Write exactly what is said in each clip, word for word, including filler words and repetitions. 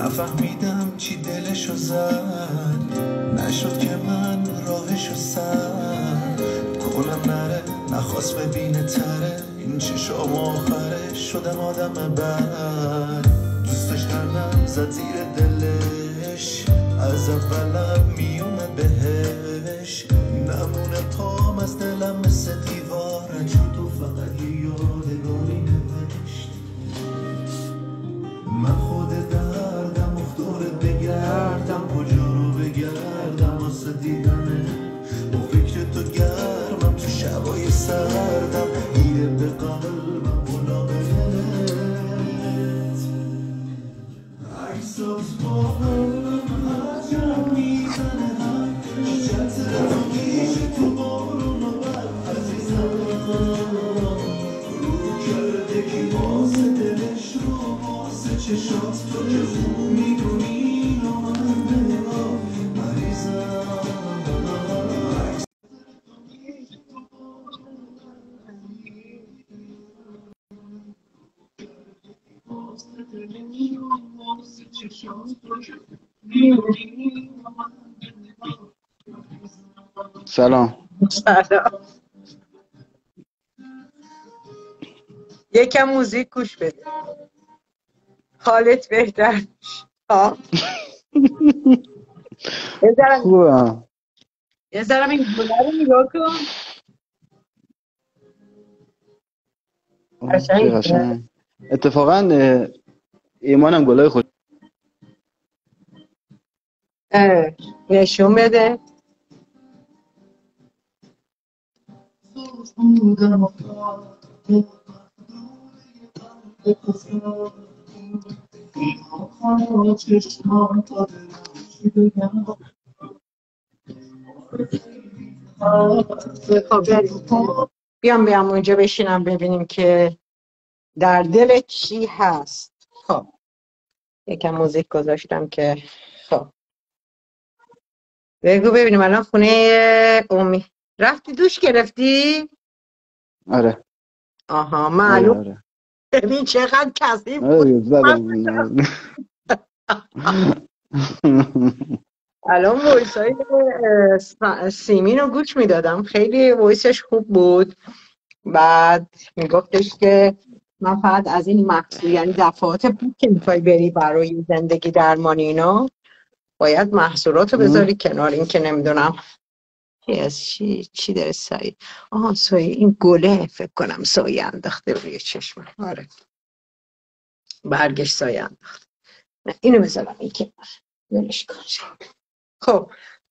نفهمیدم چی دلشو زد، نشد که من راهشو سر کنم نره، نخواست ببینه تره این چشام آخره، شدم آدم بد. دوستش کردم زد زیر دلش، از اولم میومد بهش، نمونه پام از دلم مثل دیواره، چون تو فقط یه یادگاری نوشت. من خود دردم اختاره بگردم، کجا رو بگردم واسه دیدنه، با فکر تو گرمم تو شبای سردم، میره به قلبم بلا به دلت. عکسات با هم هرچم میزنه هم شجت تو میشه تو بارون و برد عزیزم، رو کرده کی واسه دلش رو واسه چشات، تو که خوب میدونی و من نگاه مریضم. سلام. سلام. یکم موزیک گوش بده حالت بهتر میشه. ها بذارم خوبم. بذارم این گله رو نگاه کن. چه قشنگ. قشنگ. اتفاقا اه، ایمانم گلای خود اه، نشون بده. خب بریم. بیام بیام اونجا بشینم ببینیم که در دل چی هست. خب یکم موزیک گذاشتم که خب بگو ببینیم الان خونه اومی رفتی دوش گرفتی؟ آره آها آره معلوم. آره ببین چقدر کثیف بود. آره زدم. الان وایس های اه، سیمین رو گوش میدادم، خیلی وایسش خوب بود. بعد میگفتش که من فقط از این محصول یعنی دفعات بود که میخوای بری برای زندگی درمانی اینا باید محصولات رو بذاری کنار. این که نمیدونم چی از چی چی داره سایه. آها سایه این گله فکر کنم سایه انداخته روی چشمم. آره برگش سایه انداخته. نه اینو بذارم این که ولش کن. خب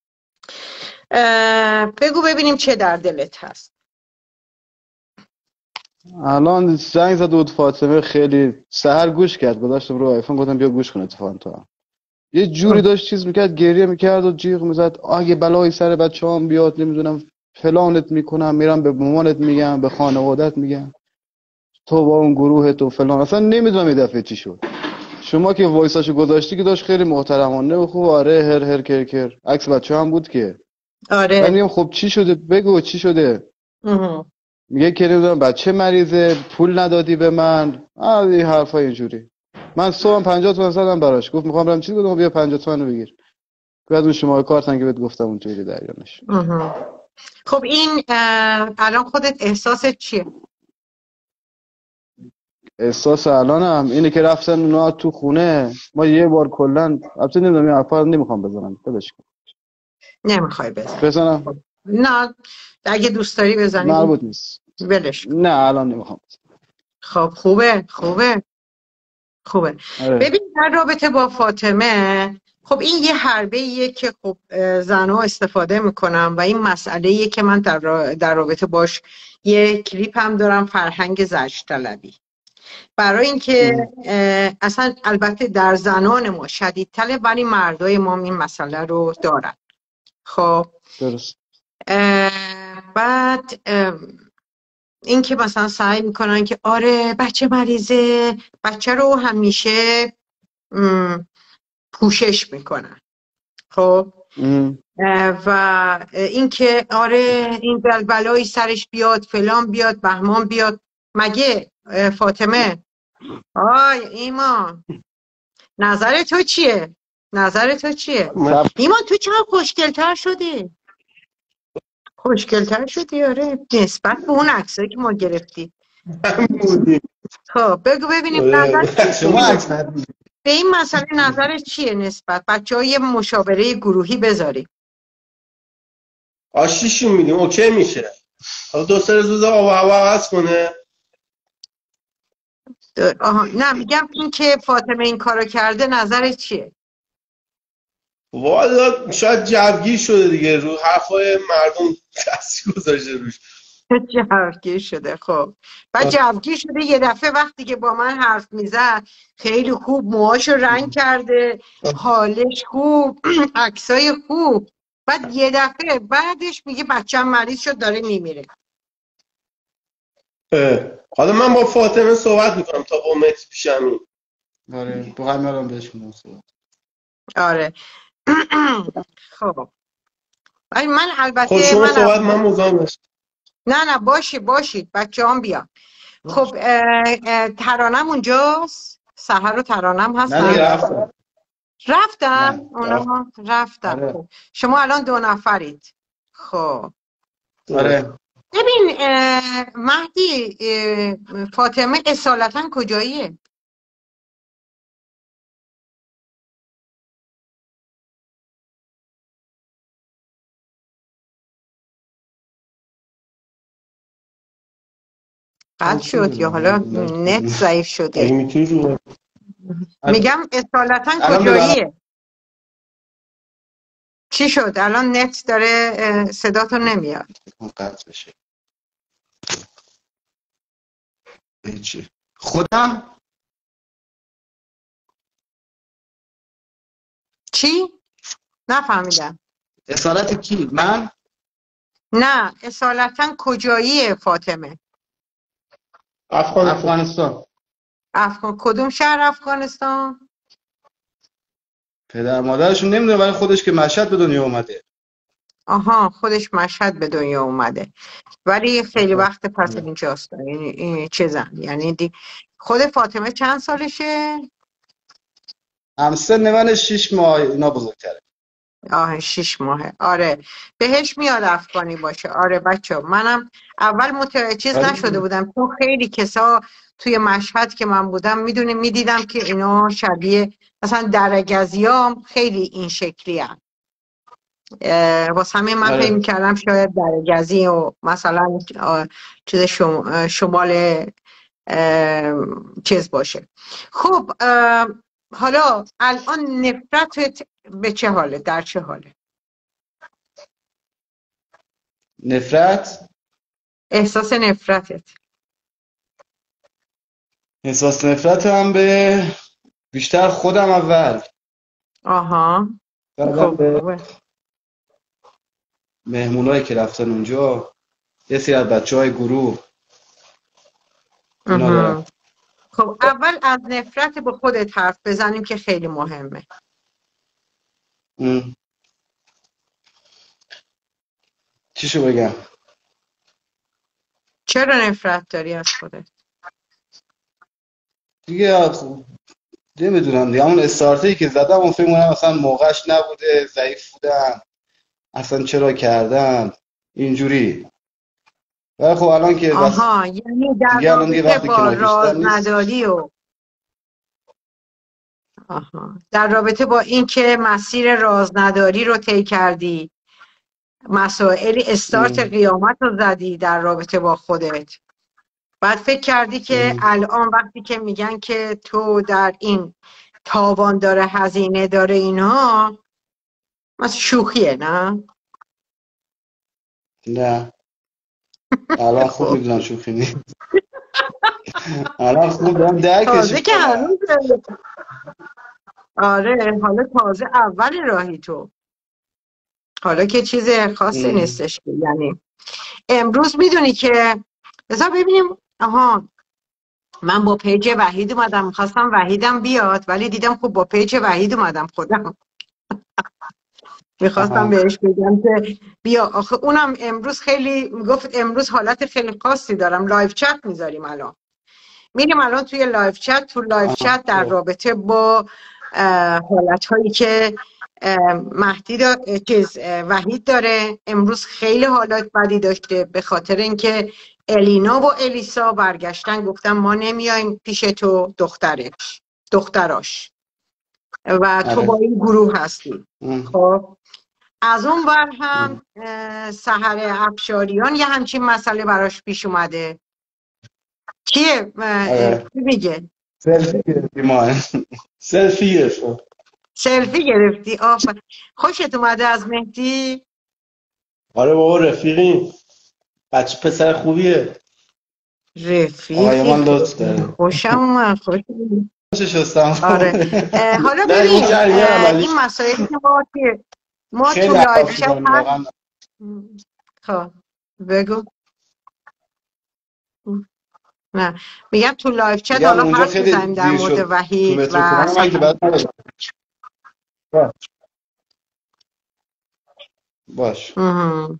اه، بگو ببینیم چه در دلت هست. الان زنگ زد بود فاطمه، خیلی سحر گوش کرد، گذاشتم رو آیفون گفتم بیا گوش کن. اتفاقا تو هم یه جوری داشت چیز میکرد، گریه میکرد و جیغ میزد اگه بلایی سر بچه‌هام بیاد نمیدونم فلانت میکنم، میرم به مامانت میگم، به خانوادت میگم، تو با اون گروه تو فلان. اصلا نمیدونم یه دفعه چی شد. شما که وایساشو گذاشتی که داشت خیلی محترمانه و خوب، آره هر هر کر کر عکس بچه هم بود که. بعد آره میگم خب چی شده، بگو چی شده. اه. میگه که نمیدونم بچه مریضه، پول ندادی به من، آ این حرفا اینجوری. من صبح پنجاه تومن زدم براش، گفت میخوام برم چیز، گفتم بیا پنجاه تومن بگیر. بعد اون شماره کارتن که بهت گفتم اونجوری دریانش. اه. خب این اه، الان خودت احساست چیه؟ احساس الانم اینه که رفتن اونا تو خونه ما یه بار کلا، البته نمیدونم این حرفا نمیخوام بزنم، ولش کن. نمیخوای بزنی؟ بزنم نه اگه دوست داری بزنی مربوط نیست. ولش کن. نه الان نمیخوام. خب خوبه خوبه خوبه. آره. ببین در رابطه با فاطمه، خب این یه حربه ایه که خب زنها استفاده میکنم و این مسئله ایه که من در, را... در رابطه باش یه کلیپ هم دارم، فرهنگ زجر طلبی. برای اینکه اصلا البته در زنان ما شدیدتره ولی مردای ما این مسئله رو دارن. خب درست. بعد این که مثلا سعی میکنن که آره بچه مریضه، بچه رو همیشه پوشش میکنن. خب و این که آره این بلایی سرش بیاد، فلان بیاد، بهمان بیاد. مگه فاطمه آی ایمان نظر تو چیه؟ نظر تو چیه؟ من ایمان تو چقدر خوشگلتر شدی؟ خوشگلتر شدی آره نسبت به اون عکسایی که ما گرفتی. بودیم. خب بگو ببینیم آره. نظر شما عکس ندید. به این مسئله نظرت چیه نسبت بچه های مشاوره گروهی بذاری؟ آشیشون میدیم اوکی میشه. حالا دو سه روز آب و هوا عوض کنه. آها نه میگم این که فاطمه این کارو کرده نظرت چیه؟ والا شاید جوگیر شده دیگه رو حرفای مردم تاثیر گذاشته روش. جوگیر شده. خب بعد جوگیر شده یه دفعه وقتی که با من حرف میزد خیلی خوب موهاشو رنگ کرده حالش خوب عکسای خوب بعد یه دفعه بعدش میگه بچه‌م مریض شد داره میمیره. اه. حالا من با فاطمه صحبت میکنم تا با مهدی پیشمی. آره با همه الان بهش میگم. آره خب ولی من خب البته شما من صحبت من مزاحم نشم. نه نه باشی باشید بچه هم بیان. خب اه، اه، ترانم اونجاست سحر و ترانم نه هستن دیگه رفتم. رفتن نه اونا رفتن. آره خب شما الان دو نفرید. خب آره ببین اه، مهدی اه، فاطمه اصالتا کجاییه؟ قطع چی شد یا می‌دونم حالا من نت ضعیف اگه شده؟ میتونی رو میگم اصالتا الان ببرم کجاییه؟ چی شد الان نت داره اه، صداتو نمیاد. قطع بشه. هیچی خودم چی؟ نفهمیدم. اصالت کی من نه اصالتا کجاییه فاطمه؟ افغانستان. افغانستان. افغان کدوم شهر افغانستان؟ پدر مادرشون نمیدونه ولی خودش که مشهد به دنیا اومده. آها خودش مشهد به دنیا اومده ولی خیلی وقت پس اینجاست. یعنی این چه زن یعنی دی... خود فاطمه چند سالشه؟ همسن من شیش ماه اینا بزرگتره. آه شیش ماهه. آره بهش میاد افغانی باشه. آره بچه منم اول متوجه چیز نشده ولی بودم تو خیلی کسا توی مشهد که من بودم میدونی میدیدم که اینا شبیه مثلا درگزیام خیلی این شکلی هم. واسه همین من فکر آره میکردم شاید درگزی و مثلا آه، چیز شم... شمال اه، چیز باشه. خب اه، حالا الان نفرتت به چه حاله در چه حاله؟ نفرت احساس نفرتت. احساس نفرت هم به بیشتر خودم اول آها بعدم خب به خوبه. مهمونایی که رفتن اونجا یه سری از بچه های گروه اینا دارم. اها. خب اول از نفرت به خودت حرف بزنیم که خیلی مهمه. ام. چیشو بگم چرا نفرت داری از خودت؟ دیگه نمیدونم دیگه همون استارتری که زدم اون فکر کنم اصلا موقعش نبوده ضعیف بودم اصلا چرا کردم اینجوری ولی خب الان که بس آها یعنی در دیگه الان دیگه رابطه وقتی با کنار کشیدن نیست. رازنداری و آها در رابطه با این که مسیر رازنداری رو طی کردی مسائل استارت ام. قیامت رو زدی در رابطه با خودت بعد فکر کردی که ام. الان وقتی که میگن که تو در این تاوان داره هزینه داره اینا مثل شوخیه نه؟ نه الان خوب خب میدونم شوخی نیست. الان خوب دارم درکش تازه که میکنم. هنوز آره حالا تازه اول راهی تو حالا که چیز خاصی نیستش که یعنی امروز میدونی که بذار ببینیم. آها من با پیج وحید اومدم خواستم وحیدم بیاد ولی دیدم خب با پیج وحید اومدم خودم میخواستم بهش بگم که بیا آخه اونم امروز خیلی میگفت امروز حالت خیلی خاصی دارم لایو چت میذاریم الان میریم الان توی لایو چت تو لایو چت در رابطه با حالت هایی که اه، مهدی دا چیز اه، وحید داره. امروز خیلی حالات بدی داشته به خاطر اینکه الینا و الیسا برگشتن گفتن ما نمیایم پیش تو دخترش دختراش و تو با آره. این گروه هستی. ام. خب از اون ور ام. هم اه، سحر افشاریان یه همچین مسئله براش پیش اومده. کیه اه، اه، آره. کی میگه سلفی گرفتی ما. سلفی گرفتم. سلفی گرفتی؟ آفر خوشت اومده از مهدی؟ آره بابا رفیقیم، بچه پسر خوبیه. رفیقی آقایمان لطف خیلی داره. خوشم اومد. خوش اومد. چه شستم. آره اه، حالا نه اون ببین جریان اه، اولیش این مسائلی که ما که ما تو خیلی لایف عواطف چت دارم هست. واقعا. خب بگو. نه میگم تو لایف چت میگم حالا اونجا حرف خیلی میزنیم در دیر مورد شد تو وحید مترو و فلان، من که سحر. بعد ندارم. باش. مهم.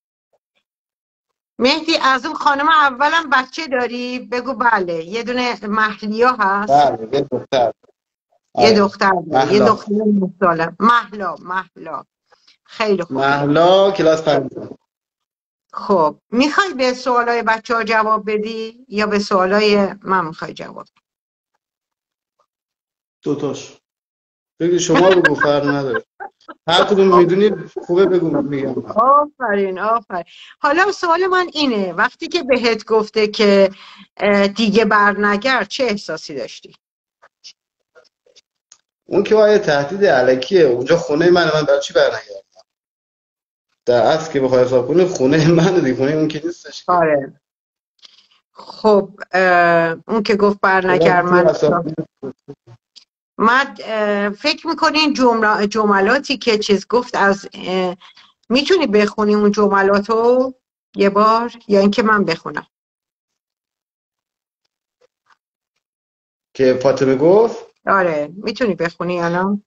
مهدی از اون خانم اولم بچه داری؟ بگو بله. یه دونه محلیا هست. بله یه دختر. یه آره. دختر داری. یه مهلا. دختر نه ساله. مهلا مهلا خیلی خوب. مهلا کلاس پنجم. خب میخوای به سوالای بچه ها جواب بدی یا به سوالای من میخوای جواب؟ دوتاش. بگی شما بگو، فرق نداره. هر کدوم میدونی خوبه بگو میگم. آفرین آفرین. حالا سوال من اینه، وقتی که بهت گفته که اه، دیگه برنگرد چه احساسی داشتی؟ اون که وای تهدید الکیه. اونجا خونه من من برای چی برنگردم؟ در اصل که بخوای حساب کنی خونه من دیگه، خونه اون که نیستش که. آره. خب اه، اون که گفت برنگرد خدا تو من حساب. من اه، فکر میکنی این جمله جملاتی که چیز گفت از اه، میتونی بخونی اون جملاتو یه بار یا اینکه من بخونم؟ که فاطمه گفت آره میتونی بخونی یا نه؟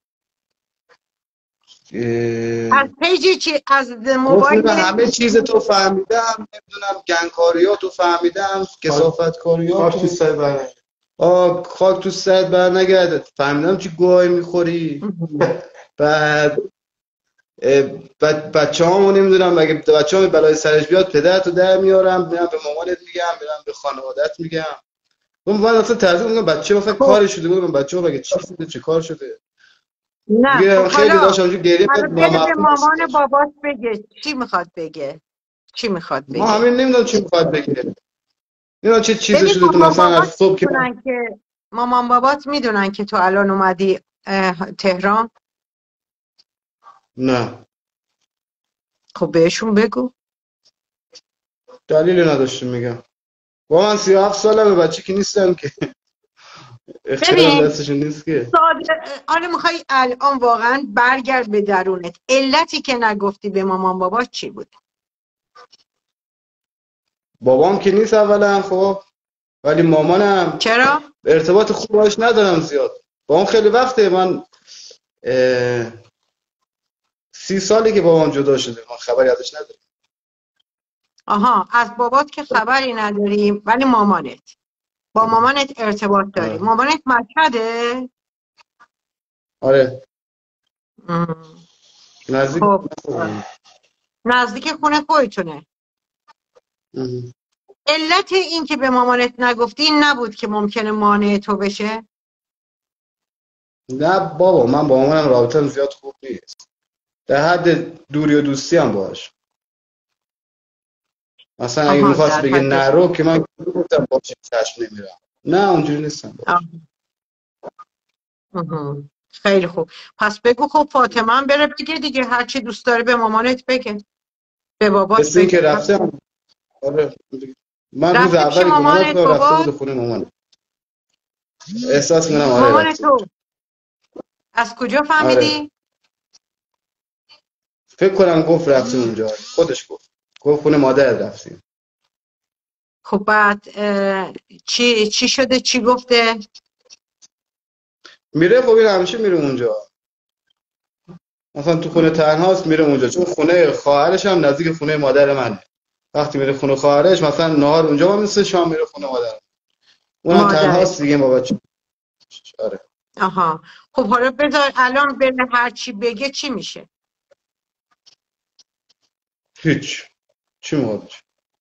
اه، از پیجی چی از گفت موبایل؟ اینو همه چیز تو فهمیدم، نمیدونم گنگکاریاتو فهمیدم، خاک تو کثافتکاریاتو. سر برنگرد. آه خاک تو سرت برنگرده. فهمیدم چی گوهای میخوری. بعد بچه هامو نمیدونم اگه بچه همو بلای سرش بیاد پدرتو در میارم، میرم به مامانت میگم، میرم به خانوادت میگم. من بعد اصلا تعریف میگم بچه ها فکر خب کاری شده بودم، بچه ها بگه چی شده چه کار شده. نه دیگه خب خیلی حالا داشت اونجا گریه حالا می‌کرد بده به نامفهوم مامان داشت. بابات بگه چی میخواد بگه. چی میخواد ما بگه همین نمیدونم چی میخواد بگه. اینا چه چیزی ببین شده تو مامان مثلا از بابات صبح که من میدونن که مامان بابات میدونن که تو الان اومدی اه، تهران. نه خب بهشون بگو. دلیلی نداشتم میگم. با من سی و هفت سالمه، بچه که نیستم که. اختیارم ببین دستشون نیست که. ساده آره میخوای الان واقعا برگرد به درونت. علتی که نگفتی به مامان بابات چی بود؟ بابام که نیست اولا، خب ولی مامانم چرا؟ ارتباط خوب باش ندارم زیاد. با اون خیلی وقته، من اه، سی سالی که بابام جدا شده، من خبری ازش ندارم. آها از بابات که خبری نداریم ولی مامانت با مامانت ارتباط داری. آره. مامانت مشهده؟ آره ام. نزدیک. خب نزدیک خونه خودتونه. اه. علت این که به مامانت نگفتی این نبود که ممکنه مانع تو بشه؟ نه بابا، من با مامانم رابطم زیاد خوب نیست، در حد دوری و دوستی هم باش. مثلا اگه آها میخواست در بگه حد نرو که من گفتم باشه چشم نمیرم. نه اونجوری نیستم آه. باش. آها. خیلی خوب. پس بگو خب فاطمه هم بره بگه دیگه، هر چی دوست داره به مامانت بگه، به بابات مثل این که بگه. رفتم. آره من روز رفته پیش اولی که اومدم مامانت تو رفته بابات؟ بود خونه مامان. احساس میکنم آره مامان رفته. تو از کجا آره فهمیدی؟ فکر کنم گفت رفته اونجا، خودش گفت گفت خونه مادر رفتیم. خب بعد اه، چی چی شده چی گفته؟ میره خب این همیشه میره اونجا، مثلا تو خونه تنهاست میره اونجا، چون خونه خواهرش هم نزدیک خونه مادر منه. وقتی میره خونه خواهرش مثلا نهار اونجا میشه، شام میره خونه مادر. اونم مادرت. تنهاست دیگه با بچه. آره آها. خب حالا بذار الان بره هر چی بگه چی میشه؟ هیچ. چی موقع؟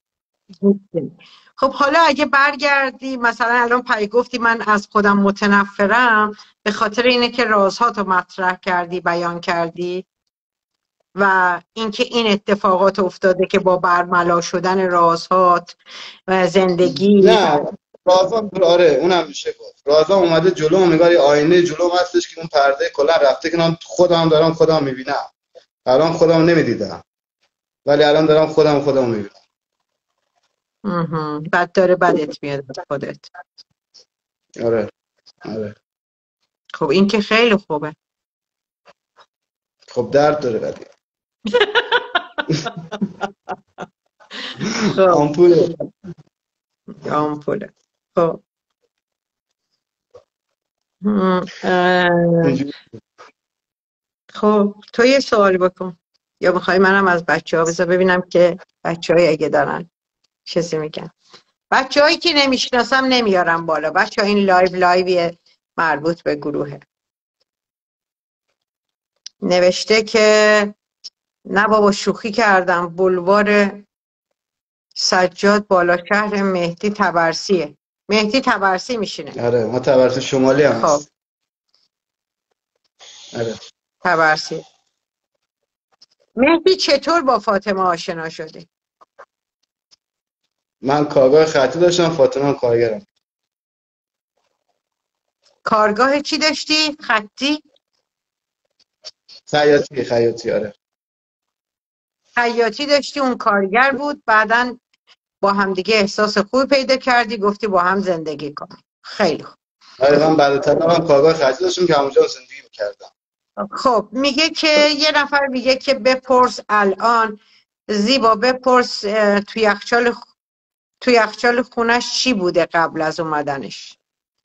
خب حالا اگه برگردی مثلا الان پای گفتی من از خودم متنفرم به خاطر اینه که رازهاتو مطرح کردی، بیان کردی و اینکه این اتفاقات افتاده که با برملا شدن رازهات و زندگی. نه رازا، آره اونم میشه گفت. رازا اومده جلو، انگار یه آینه جلو هستش که اون پرده کلا رفته که من خودم دارم خودم میبینم. الان خودم نمیدیدم ولی الان دارم خودم خودم میبینم. مهم. بعد داره بدت میاد از خودت. آره آره. خب این که خیلی خوبه. خب درد داره ولی خب آمپوله. آمپوله. خب هم، اه، اینجوری. خب تو یه سوال بکن یا میخوای منم از بچه ها بذار ببینم که بچه های اگه دارن چیزی میگن. بچه هایی که نمیشناسم نمیارم بالا. بچه ها این لایو لایوی مربوط به گروهه. نوشته که نه بابا شوخی کردم، بلوار سجاد بالا شهر مهدی تبرسیه. مهدی تبرسی میشینه. آره ما تبرس شمالی هم خب هست. آره. تبرسی. مهدی چطور با فاطمه آشنا شدی؟ من کارگاه خطی داشتم، فاطمه هم کارگرم. کارگاه چی داشتی؟ خطی؟ خیاطی خیاطی آره. خیاطی داشتی، اون کارگر بود، بعدن با همدیگه احساس خوبی پیدا کردی، گفتی با هم زندگی کنیم. خیلی خوب. آره من بعد طلاقم کارگاه خطی داشتم که همونجا زندگی می‌کردم. خب میگه که یه نفر میگه که بپرس الان زیبا بپرس اه، تو یخچال خ- تو یخچال خونش چی بوده قبل از اومدنش.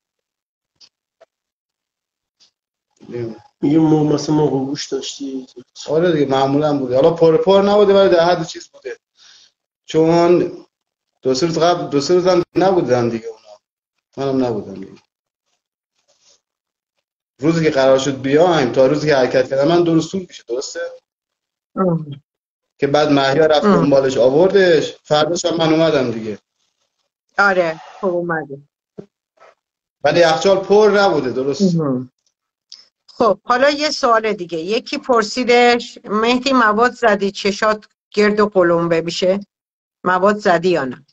میگه مو مثلا مرغ گوش داشتی. آره دیگه معمولا بوده، حالا پر پر نبوده ولی در حد چیز بوده، چون دو سه روز قبل دو سه روز هم نبودن دیگه اونا، منم نبودم دیگه. روزی که قرار شد بیایم تا روزی که حرکت کردم من دو روز طول میشه، درسته؟ ام. که بعد مهیا رفت ام. دنبالش آوردش، فرداش هم من اومدم دیگه. آره خب اومده. ولی یخچال پر نبوده، درست؟ ام. خب حالا یه سوال دیگه. یکی پرسیدش مهدی مواد زدی چشات گرد و قلمبه میشه؟ مواد زدی یا نه؟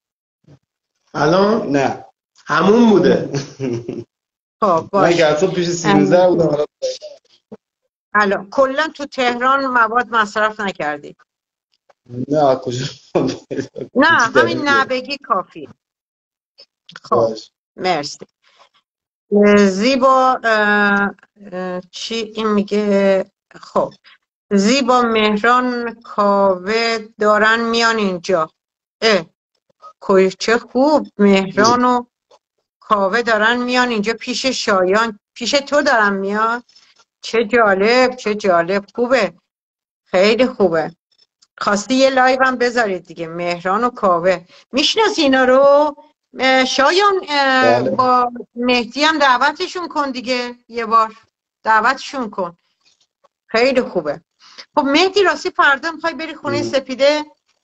الان نه همون بوده. خب من که باشه. اصلا پیش سیزده بودم. حالا الان کلا تو تهران مواد مصرف نکردی؟ نه کجا نه چی همین دلیلیه؟ نبگی کافی. خب باش. مرسی. اه، زیبا اه، اه، چی این میگه؟ خب زیبا مهران کاوه دارن میان اینجا. اه کوی چه خوب، مهران و کاوه دارن میان اینجا پیش شایان. پیش تو دارن میان؟ چه جالب چه جالب. خوبه، خیلی خوبه. خواستی یه لایو هم بذارید دیگه. مهران و کاوه میشناسی اینا رو؟ اه، شایان اه، بله با مهدی هم دعوتشون کن دیگه، یه بار دعوتشون کن. خیلی خوبه. خب مهدی راستی فردا میخوای بری خونه سپیده؟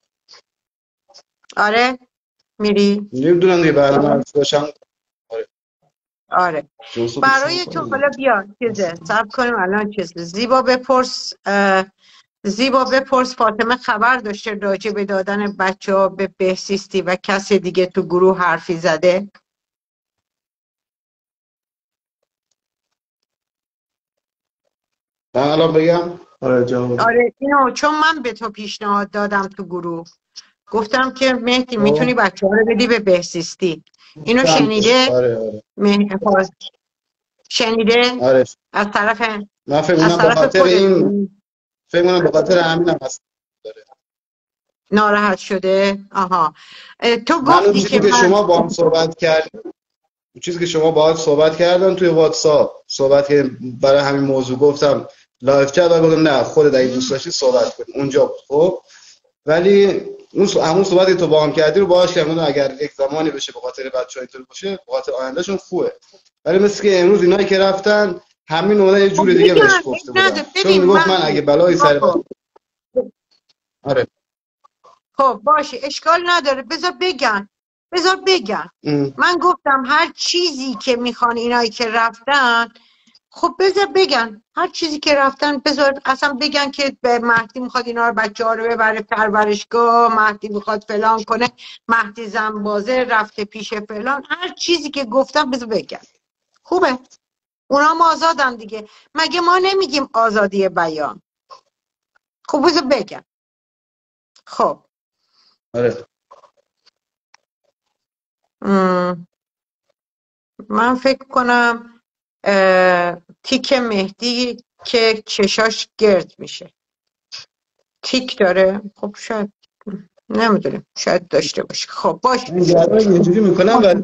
آره میری؟ نمیدونم دیگه برنامه هست باشم. آره آره جنسو برای تو حالا بیا چیزه صبر کنیم الان چیز زیبا بپرس اه، زیبا بپرس فاطمه خبر داشته راجع به دادن بچه ها به بهسیستی و کسی دیگه تو گروه حرفی زده؟ من الان بگم. آره جواب. آره اینو چون من به تو پیشنهاد دادم تو گروه، گفتم که مهدی میتونی خب بچه ها رو بدی به بهسیستی. اینو شنیده؟ آره آره مه- شنیده؟ آره. از طرف من فکر از کنم به طرف خاطر خودت این فکر کنم به خاطر همین هم هست داره. ناراحت شده؟ آها اه، تو من اون گفتی چیزی که که من شما با هم صحبت کرد اون چیزی که شما باهات صحبت کردم توی واتساپ صحبت که برای همین موضوع گفتم لایو چت، و گفتم نه خودت اگه دوست داشتی صحبت کن اونجا بود. خب ولی اون س- همون صحبتی تو با هم کردی رو باهاش کردم، اگر یک زمانی بشه به خاطر بچه‌ها اینطور باشه به خاطر آیندهشون خوبه. ولی مثل که امروز اینایی که رفتن همین اومدن یه خب جور دیگه بگن، بهش اب گفته نداره. بودن، چون ببین میگفت من من اگه بلایی سر بچه. آقا، آره. خب باشه اشکال نداره، بذار بگن بذار بگن ام. من گفتم هر چیزی که میخوان اینایی که رفتن، خب بذار بگن هر چیزی که رفتن، بذار اصلا بگن که به مهدی میخواد اینا رو بچه ها رو ببره پرورشگاه، مهدی میخواد فلان کنه، مهدی زنبازه رفته پیش فلان، هر چیزی که گفتم بذار بگن. خوبه، اونا هم آزادن دیگه، مگه ما نمیگیم آزادی بیان؟ خب بذار بگن. خب آره. م، من فکر کنم اه، تیک مهدی که چشاش گرد میشه تیک داره، خب شاید، نمیدونم، شاید داشته باشه. خب باشه. من گرم اینجوری میکنم و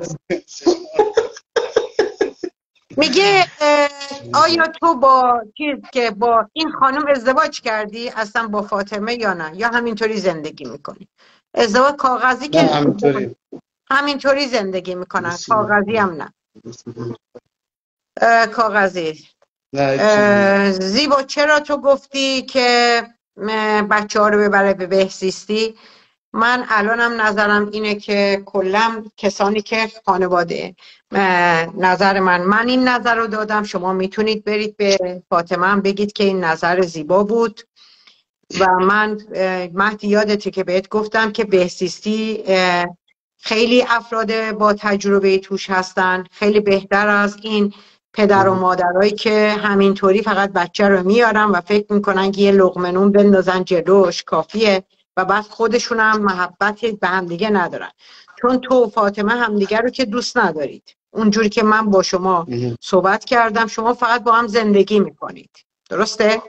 میگه اه، آیا تو با چیز که با این خانم ازدواج کردی اصلا با فاطمه یا نه، یا همینطوری زندگی میکنی؟ ازدواج کاغذی نه که همینطوری. همینطوری زندگی میکنن، کاغذی هم نه. اه، کاغذی. نه چیزی. اه، زیبا چرا تو گفتی که بچه ها رو ببره به بهزیستی؟ من الانم نظرم اینه که کلا کسانی که خانواده نظر من من این نظر رو دادم، شما میتونید برید به فاطمه هم بگید که این نظر زیبا بود. و من مهدی یادته که بهت گفتم که بهزیستی خیلی افراد با تجربه توش هستن، خیلی بهتر از این پدر و مادرایی که همینطوری فقط بچه رو میارن و فکر میکنن که یه لقمه نون بندازن جلوش کافیه و بعد خودشون هم محبتی به همدیگه ندارن. چون تو و فاطمه همدیگه رو که دوست ندارید، اونجوری که من با شما صحبت کردم شما فقط با هم زندگی میکنید، درسته؟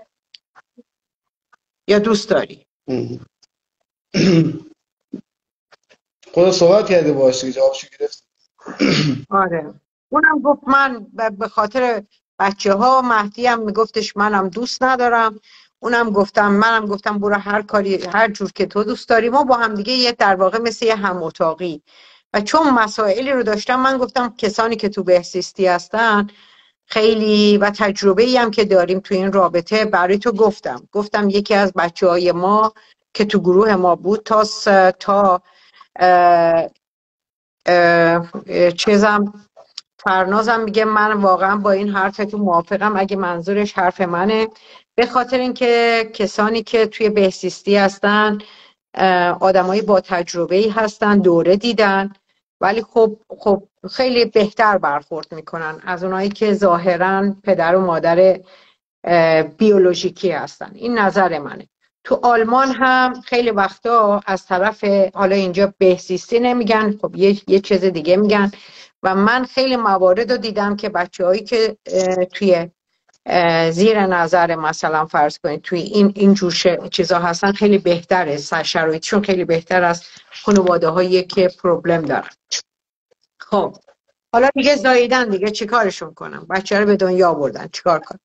یا دوست داری؟ خدا صحبت کرده باشه که جوابشو گرفت. آره، اونم گفت من به خاطر بچه ها، مهدی هم میگفتش منم دوست ندارم، اونم گفتم منم گفتم برو هر کاری هر جور که تو دوست داری، ما با هم دیگه یه در واقع مثل یه هم اتاقی. و چون مسائلی رو داشتم من گفتم کسانی که تو بهزیستی هستن خیلی و تجربه ای هم که داریم تو این رابطه، برای تو گفتم گفتم یکی از بچه های ما که تو گروه ما بود تا س... تا اه... اه... چیزم فرنازم میگه من واقعا با این حرفتون موافقم اگه منظورش حرف منه، به خاطر اینکه کسانی که توی بهزیستی هستن آدمایی با تجربه ای هستن، دوره دیدن، ولی خب خب خیلی بهتر برخورد میکنن از اونایی که ظاهرا پدر و مادر بیولوژیکی هستن. این نظر منه. تو آلمان هم خیلی وقتا از طرف، حالا اینجا بهزیستی نمیگن، خب یه, یه چیز دیگه میگن، و من خیلی موارد رو دیدم که بچه هایی که توی زیر نظر مثلا فرض کنید توی این این جور چیزا هستن خیلی بهتره، شرایطشون خیلی بهتر از خانواده هایی که پروبلم دارن. خب حالا دیگه زاییدن دیگه چیکارشون کنم، بچه رو به دنیا آوردن چیکار کنم؟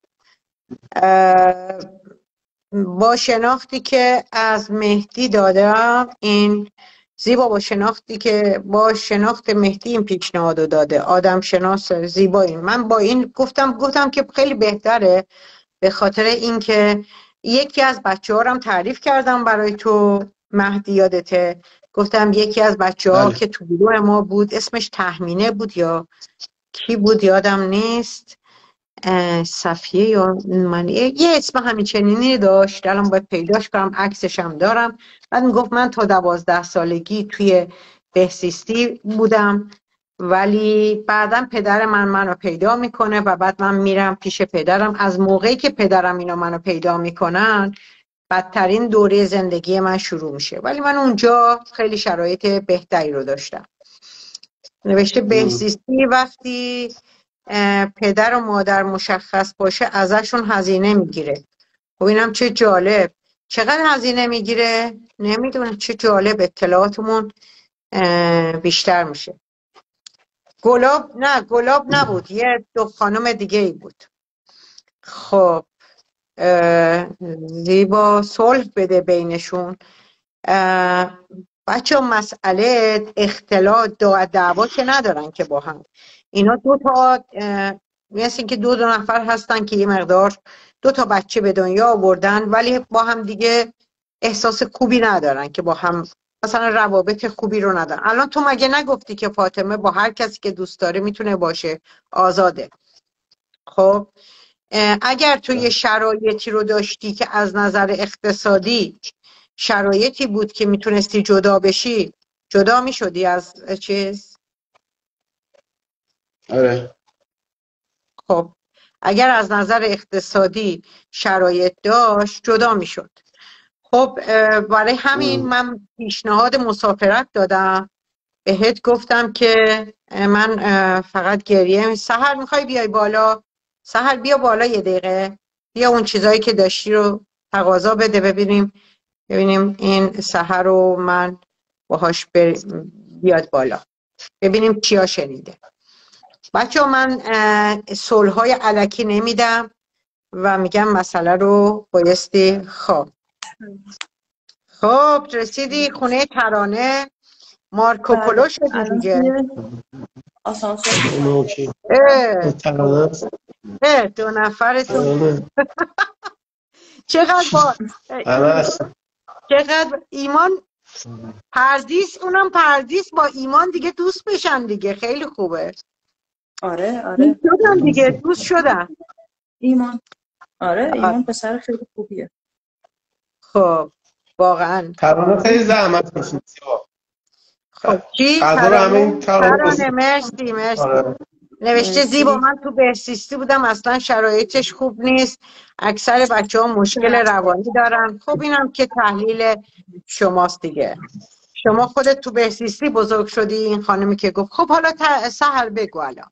با شناختی که از مهدی دادم این زیبا با شناختی که با شناخت مهدی این پیشنهادو داده، آدم شناس زیبایی، من با این گفتم گفتم که خیلی بهتره، به خاطر اینکه یکی از بچه ها رو هم تعریف کردم برای تو مهدی یادته، گفتم یکی از بچه ها بله. که تو گروه ما بود اسمش تهمینه بود یا کی بود یادم نیست، صفیه یا من یه اسم همین چنینی داشت، الان باید پیداش کنم، عکسش هم دارم. بعد میگفت من تا دوازده سالگی توی بهزیستی بودم، ولی بعدم پدر من منو پیدا میکنه و بعد من میرم پیش پدرم. از موقعی که پدرم اینا منو پیدا میکنن بدترین دوره زندگی من شروع میشه، ولی من اونجا خیلی شرایط بهتری رو داشتم. نوشته بهزیستی وقتی پدر و مادر مشخص باشه ازشون هزینه میگیره. خب اینم چه جالب، چقدر هزینه میگیره نمیدونم، چه جالب، اطلاعاتمون بیشتر میشه. گلاب نه گلاب نبود، یه دو خانم دیگه ای بود. خب زیبا صلح بده بینشون. بچه مسئله اختلاط دو دعوا که ندارن که با هم. اینا دو تا مثل این که دو دو نفر هستن که یه مقدار دو تا بچه به دنیا آوردن ولی با هم دیگه احساس خوبی ندارن که با هم مثلا روابط خوبی رو ندارن. الان تو مگه نگفتی که فاطمه با هر کسی که دوست داره میتونه باشه، آزاده؟ خب اگر تو یه شرایطی رو داشتی که از نظر اقتصادی شرایطی بود که میتونستی جدا بشی، جدا میشدی از چیز؟ آره. خب اگر از نظر اقتصادی شرایط داشت جدا میشد. خب برای همین من پیشنهاد مسافرت دادم، بهت گفتم که من فقط گریه. سحر میخوای بیای بالا؟ سحر بیا بالا یه دقیقه، بیا اون چیزایی که داشتی رو تقاضا بده ببینیم ببینیم این سحر رو من باهاش بر... بیاد بالا ببینیم چیا شنیده. بچه من صلح‌های الکی نمیدم و میگم مسئله رو بایستی. خب خب رسیدی خونه ترانه، مارکوپولو بله شدی الان دیگه. توی آسانسور اوکی. اه ترانه اه دو نفرتون ترانه چقدر با همه هست. چقدر ایمان پردیس، اونم پردیس با ایمان دیگه دوست بشن دیگه، خیلی خوبه. آره دوست آره شدن دیگه، دوست شدن. ایمان آره آره. ایمان پسر خیلی خوبیه. خب واقعا. ترانه خیلی زحمت کشید سیوا. خب چی؟ غذا رو همه این ترانه ترانه ترانه رسید. مرسی مرسی. آره. نوشته زیبا مرسی. من تو بهسیستی بودم اصلا شرایطش خوب نیست، اکثر بچه ها مشکل روانی دارن. خب اینم که تحلیل شماست دیگه، شما خودت تو بهسیستی بزرگ شدی. این خانمی که گفت خب حالا سحر بگو الان.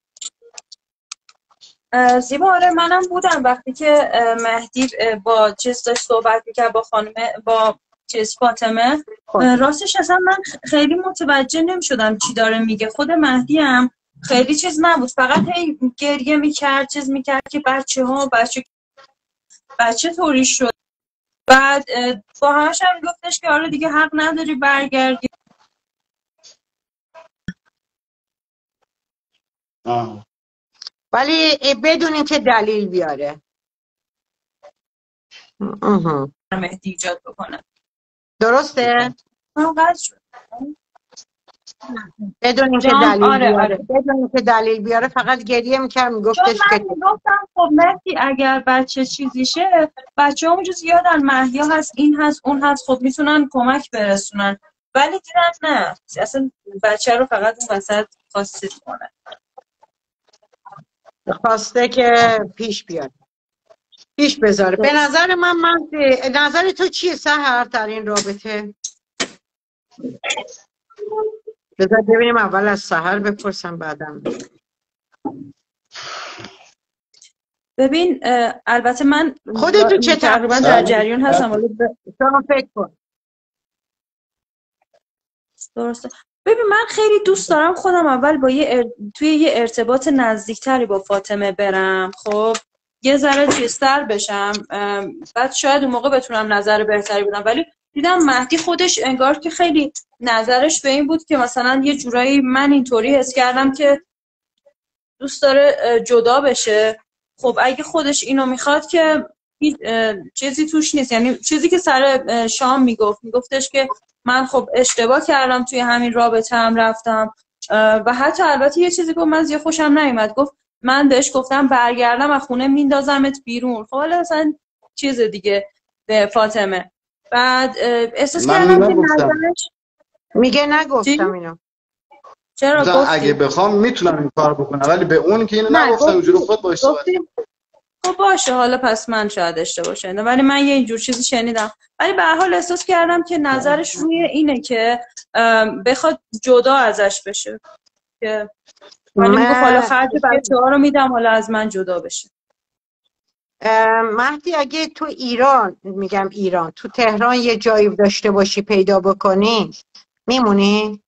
زیبا آره منم بودم وقتی که مهدی با چیز داشت صحبت میکرد با خانم با چیز فاطمه. راستش اصلا من خیلی متوجه نمیشدم چی داره میگه. خود مهدی هم خیلی چیز نبود، فقط هی گریه میکرد چیز میکرد که بچه ها بچه بچه طوری شد. بعد با همش هم گفتش که آره دیگه حق نداری برگردی. آه. ولی بدون اینکه دلیل بیاره. مهدی ایجاد بکنه. درسته؟ من قصد شد. بدون اینکه جام دلیل آره بیاره، آره بدون اینکه دلیل بیاره فقط گریه میکرد چون میگفتش من که میگفتم خب مهدی اگر بچه چیزیشه بچه ها اونجا زیادن، مهیا هست این هست اون هست، خب میتونن کمک برسونن. ولی دیدن نه اصلا بچه رو فقط اون وسط خواستید کنه، خواسته که پیش بیاد پیش بذاره. به نظر من من نظر تو چیه سحر در این رابطه؟ بذار ببینیم اول از سحر بپرسم بعدم. ببین البته من خودتو چه تقریبا در جریان هستم ولی شما فکر کن. درسته. ببین من خیلی دوست دارم خودم اول با یه ار... توی یه ارتباط نزدیکتری با فاطمه برم، خب یه ذره چیزتر بشم، بعد شاید اون موقع بتونم نظر بهتری بدم. ولی دیدم مهدی خودش انگار که خیلی نظرش به این بود که مثلا یه جورایی من اینطوری حس کردم که دوست داره جدا بشه. خب اگه خودش اینو میخواد که چیزی توش نیست، یعنی چیزی که سر شام میگفت میگفتش که من خب اشتباه کردم توی همین رابطه هم رفتم و حتی البته یه چیزی گفت من زیاد خوشم نیومد، گفت من بهش گفتم برگردم از خونه میندازمت بیرون. خب حالا مثلا چیز دیگه به فاطمه. بعد احساس کردم که نظرش میگه نگفتم اینو. چرا گفتی؟ اگه بخوام میتونم این کار بکنم ولی به اون که اینو نگفتم اونجوری خود باش صحبت. خب باشه حالا پس من شاید اشتباه شنیدم ولی من یه اینجور چیزی شنیدم. ولی به هر حال احساس کردم که نظرش روی اینه که بخواد جدا ازش بشه، که ولی میگه حالا خرج بچه‌ها رو میدم حالا از من جدا بشه. مهدی اگه تو ایران، میگم ایران، تو تهران یه جایی داشته باشی پیدا بکنی میمونی؟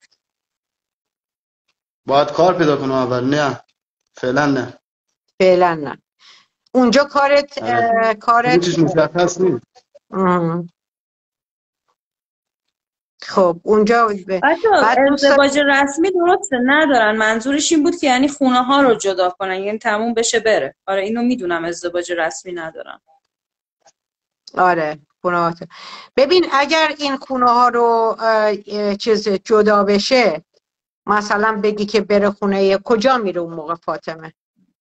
باید کار پیدا کنم اول. نه فعلا نه. فعلا نه. اونجا کارت کارت چیز مشخص نیست. خب اونجا ب- بچه بعد دوست دارم- ازدواج رسمی درسته ندارن، منظورش این بود که یعنی خونه ها رو جدا کنن، یعنی تموم بشه بره. آره اینو میدونم ازدواج رسمی ندارن. آره خونه‌هات. ببین اگر این خونه ها رو اه، اه، چیز جدا بشه، مثلا بگی که بره خونه کجا میره اون موقع فاطمه؟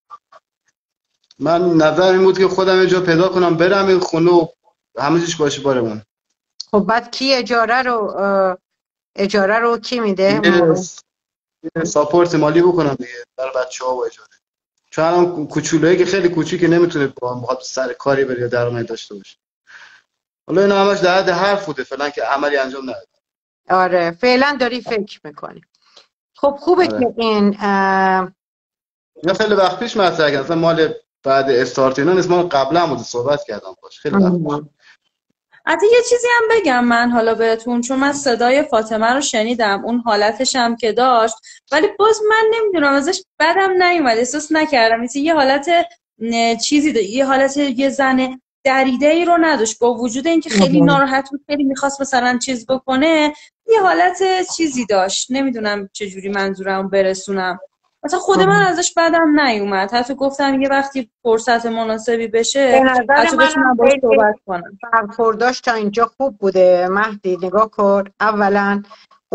من نظر این بود که خودم یه جا پیدا کنم برم این خونه و همه چیش باشه بارمون. خب بعد کی اجاره رو اه، اجاره رو کی میده اون یه موقع؟ یه ساپورت مالی بکنم دیگه برای بچه‌ها و اجاره. چون الان کوچولویی که خیلی کوچیکه نمیتونه با بخواد سر کاری بره یا درآمد داشته باشه. حالا اینا همش در حد حرف بوده فعلا که عملی انجام نداده. آره فعلا داری فکر میکنی. خب خوبه آره. که این اه، اینا خیلی وقت پیش مطرح کردم، مثلا مال بعد استارت اینا نیست، ما قبلا بود صحبت کردم باش خیلی وقت پیش. حتی یه چیزی هم بگم من حالا بهتون، چون من صدای فاطمه رو شنیدم، اون حالتش هم که داشت، ولی باز من نمیدونم ازش بدم نیومد، احساس نکردم مثل یه حالت نه، چیزی ده. یه حالت یه زن دریده ای رو نداشت، با وجود اینکه خیلی ناراحت بود، خیلی میخواست مثلا چیز بکنه، یه حالت چیزی داشت. نمیدونم چجوری منظورم برسونم، مثلا خود من ازش بدم نیومد، حتی گفتم یه وقتی فرصت مناسبی به بشه نظر حتی بتونم منم باش خیلی صحبت کنم. برخورداش تا اینجا خوب بوده. مهدی نگاه کن، اولا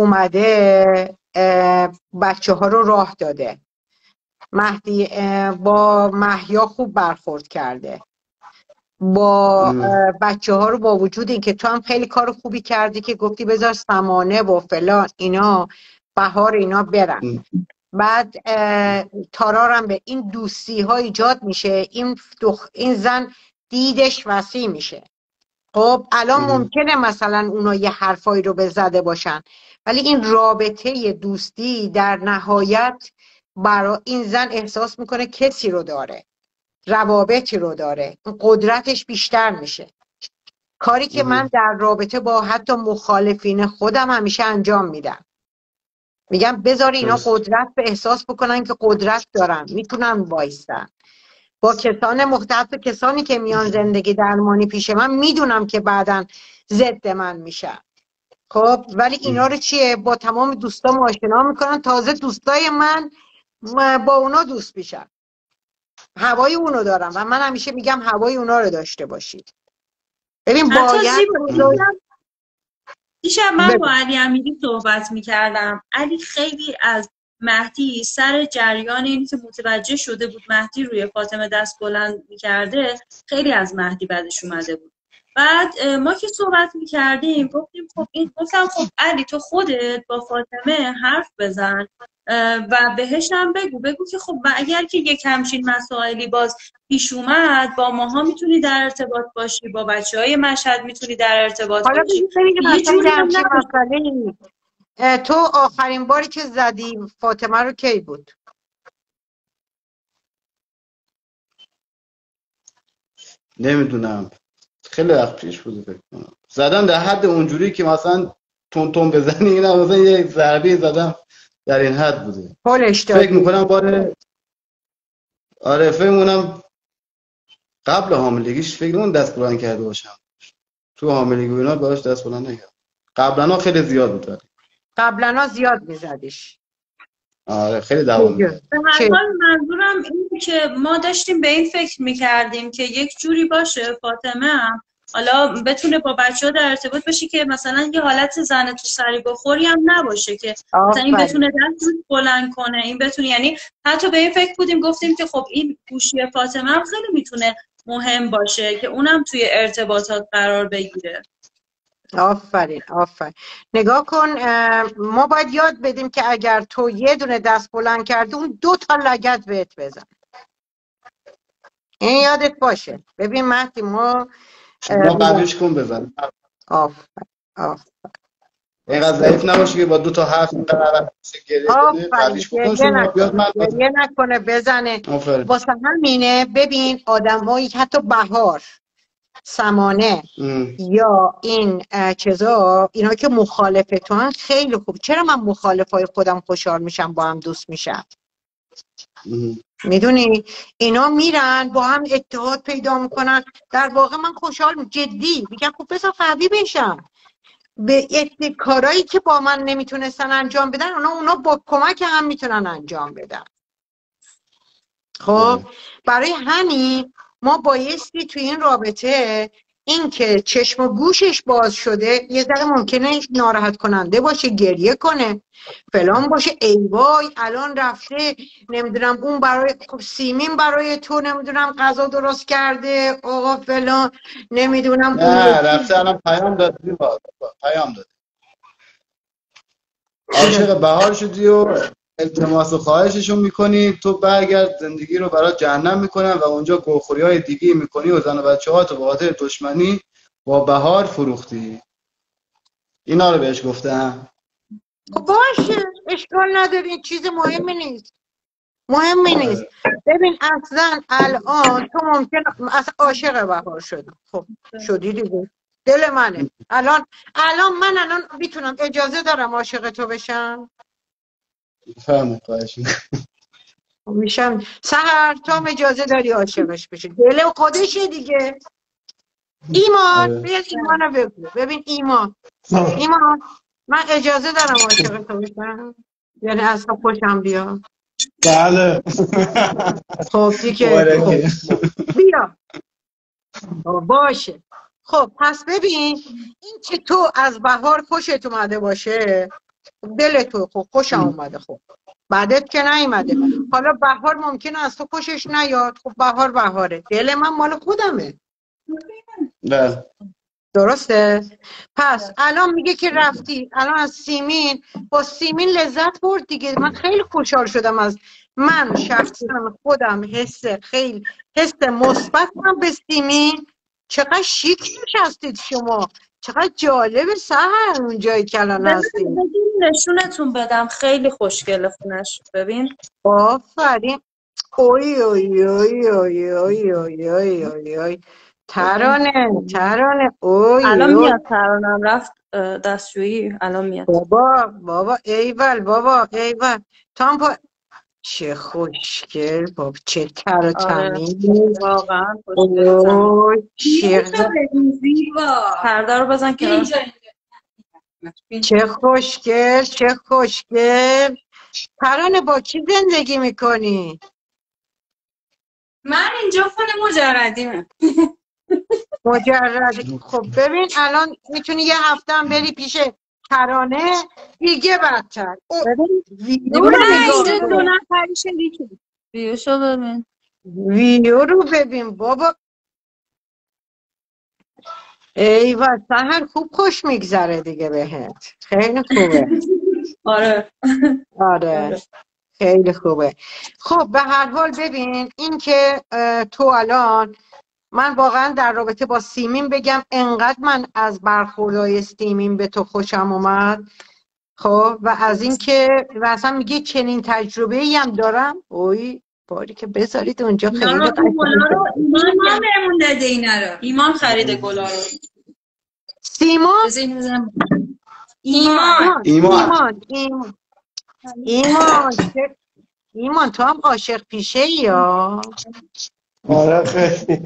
اومده بچه ها رو راه داده. مهدی اه، با مهیا خوب برخورد کرده با بچه ها رو، با وجود اینکه تو هم خیلی کار خوبی کردی که گفتی بذار سمانه و فلان اینا بهار اینا برن. بعد اه، تارارم به این دوستی ها ایجاد میشه، این دخ... این زن دیدش وسیع میشه. خب الان ممکنه مثلا اونا یه حرفایی رو به زده باشن، ولی این رابطه دوستی در نهایت برای این زن احساس میکنه کسی رو داره، روابطی رو داره، قدرتش بیشتر میشه. کاری که من در رابطه با حتی مخالفین خودم همیشه انجام میدم، میگم بذار اینا قدرت به احساس بکنن که قدرت دارن، میتونن وایستن. با کسان مختلف، کسانی که میان زندگی درمانی پیش من میدونم که بعداً ضد من میشن. خب ولی اینا رو چیه؟ با تمام دوستام آشنا میکنن، تازه دوستای من با اونا دوست میشن، هوای اونو دارم و من همیشه میگم هوای اونا رو داشته باشید. ببین حتی باید زیبا دیشب من با علی امیری صحبت میکردم. علی خیلی از مهدی سر جریان این که متوجه شده بود مهدی روی فاطمه دست بلند میکرده، خیلی از مهدی بدش اومده بود. بعد ما که صحبت میکردیم گفتیم خب این گفتم خب علی تو خودت با فاطمه حرف بزن و بهش هم بگو بگو که خب اگر که یک همچین مسائلی باز پیش اومد با ماها میتونی در ارتباط باشی، با بچهای مشهد میتونی در ارتباط حالا باشی. یه جوری هم هم مسئله. تو آخرین باری که زدی فاطمه رو کی بود؟ نمیدونم، خیلی وقت پیش بوده فکر کنم. زدم در حد اونجوری که مثلا تون تون بزنی، اینا مثلا یه ضربه زدم در این حد بوده. فکر میکنم باره آره فکر میکنم قبل حاملگیش فکر اون دست بلند کرده باشم، تو حاملگی اینا باهاش دست بلند نکردم. قبلا خیلی زیاد بود. قبلا زیاد میزدیش. آره خیلی دوام میاد. به هر حال منظورم اینه که ما داشتیم به این فکر میکردیم که یک جوری باشه فاطمه هم حالا بتونه با بچه‌ها در ارتباط باشه که مثلا یه حالت زن تو سری بخوری هم نباشه، که مثلا این بتونه دست بلند کنه، این بتونه، یعنی حتی به این فکر بودیم گفتیم که خب این گوشی فاطمه هم خیلی میتونه مهم باشه که اونم توی ارتباطات قرار بگیره. آفرین آفرین. نگاه کن، ما باید یاد بدیم که اگر تو یه دونه دست بلند کردی اون دو تا لگد بهت بزن. این یادت باشه. ببین مهدی ما ما قبلش کن بزن. آفرین آفرین. اینقدر ضعیف نباشی که با دو تا حرف میزنه قبلش بکن شما بیاد من گریه نکنه بزنه. واسه همینه ببین آدمایی حتی بهار، سمانه ام. یا این چیزا، اینا که مخالف تو هن خیلی خوب. چرا من مخالفای خودم خوشحال میشم، با هم دوست میشم؟ میدونی اینا میرن با هم اتحاد پیدا میکنن، در واقع من خوشحال جدی میگم خب بذار قوی بشم. به یه کارایی که با من نمیتونستن انجام بدن اونا اونا با کمک هم میتونن انجام بدن. خب برای همین ما بایستی توی این رابطه این که چشم و گوشش باز شده یه ذره ممکنه ناراحت کننده باشه، گریه کنه فلان باشه، ای وای الان رفته نمیدونم اون برای خب سیمین برای تو نمیدونم غذا درست کرده آقا فلان نمیدونم اون نه رفته الان پیام داد پیام داد عاشق بهار شدی و التماس و خواهششون میکنی تو برگرد زندگی رو برای جهنم میکنن و اونجا گوخوری های دیگه میکنی و زن و بچه ها تو به خاطر دشمنی با بهار فروختی. اینا رو بهش گفتم. خب باشه اشکال نداره، این چیز مهمی نیست، مهمی نیست. ببین اصلا الان تو ممکن اصلا عاشق بهار شدی، خب شدی دیگه دل منه. الان الان من الان میتونم اجازه دارم عاشق تو بشم؟ فهمه خواهش میشم سحر تو هم اجازه داری عاشقش بشی، دل خودشه دیگه. ایمان بیاد ایمان رو بگو ببین ایمان ایمان من اجازه دارم عاشق تو بشم یعنی اصلا خوشم بیا؟ بله خب دیگه خب. بیا باشه. خب پس ببین این که تو از بهار خوشت اومده باشه دل تو خب خوشم اومده، خب بعدت که نیومده. حالا بهار ممکنه از تو خوشش نیاد، خب بهار بهاره، دل من مال خودمه. بله درسته؟ پس الان میگه که رفتی الان از سیمین با سیمین لذت برد دیگه. من خیلی خوشحال شدم از من شخصا خودم حس خیلی حس مثبتم به سیمین. چقدر شیک نشستید شما، چقدر جالب سحر اون جایی که الان هستید. ببین نشونتون بدم خیلی خوشگله خونش ببین. آفرین. اوی اوی اوی اوی اوی اوی اوی اوی اوی ترانه ترانه اوی الان اوی. میاد ترانم رفت دستشویی الان میاد. بابا بابا ایول بابا ایول تام پا چه خوشگل بابا چه تر و آره تمیز. واقعا خوشگله. اوه چقدر پرده رو بزن کنار. چه خوشگل چه خوشگل. ترانه با کی زندگی میکنی؟ من اینجا خونه مجردیمه. مجردی. خب ببین الان میتونی یه هفته هم بری پیش ترانه دیگه بدتر. ببین ویو رو نه نگاه اینجا دو کن، نفری شدیکی. ویوشو ببین. ویو رو ببین بابا. ایوه سحر خوب خوش میگذره دیگه بهت، خیلی خوبه. آره آره خیلی خوبه. خب به هر حال ببین این که تو الان من واقعا در رابطه با سیمین بگم انقدر من از برخوردهای سیمین به تو خوشم اومد. خب و از این که و اصلا میگه چنین تجربه ای هم دارم. اوی باری که بذارید اونجا اینا خیلی رو قشنگه. گلا رو ایمان بهمون داده اینا رو. ایمان خریده گلا رو. سیمان بذارین بزنم. ایمان ایمان ایمان ایمان ایمان چه- ایمان تو هم عاشق پیشه ای یا؟ آره خیلی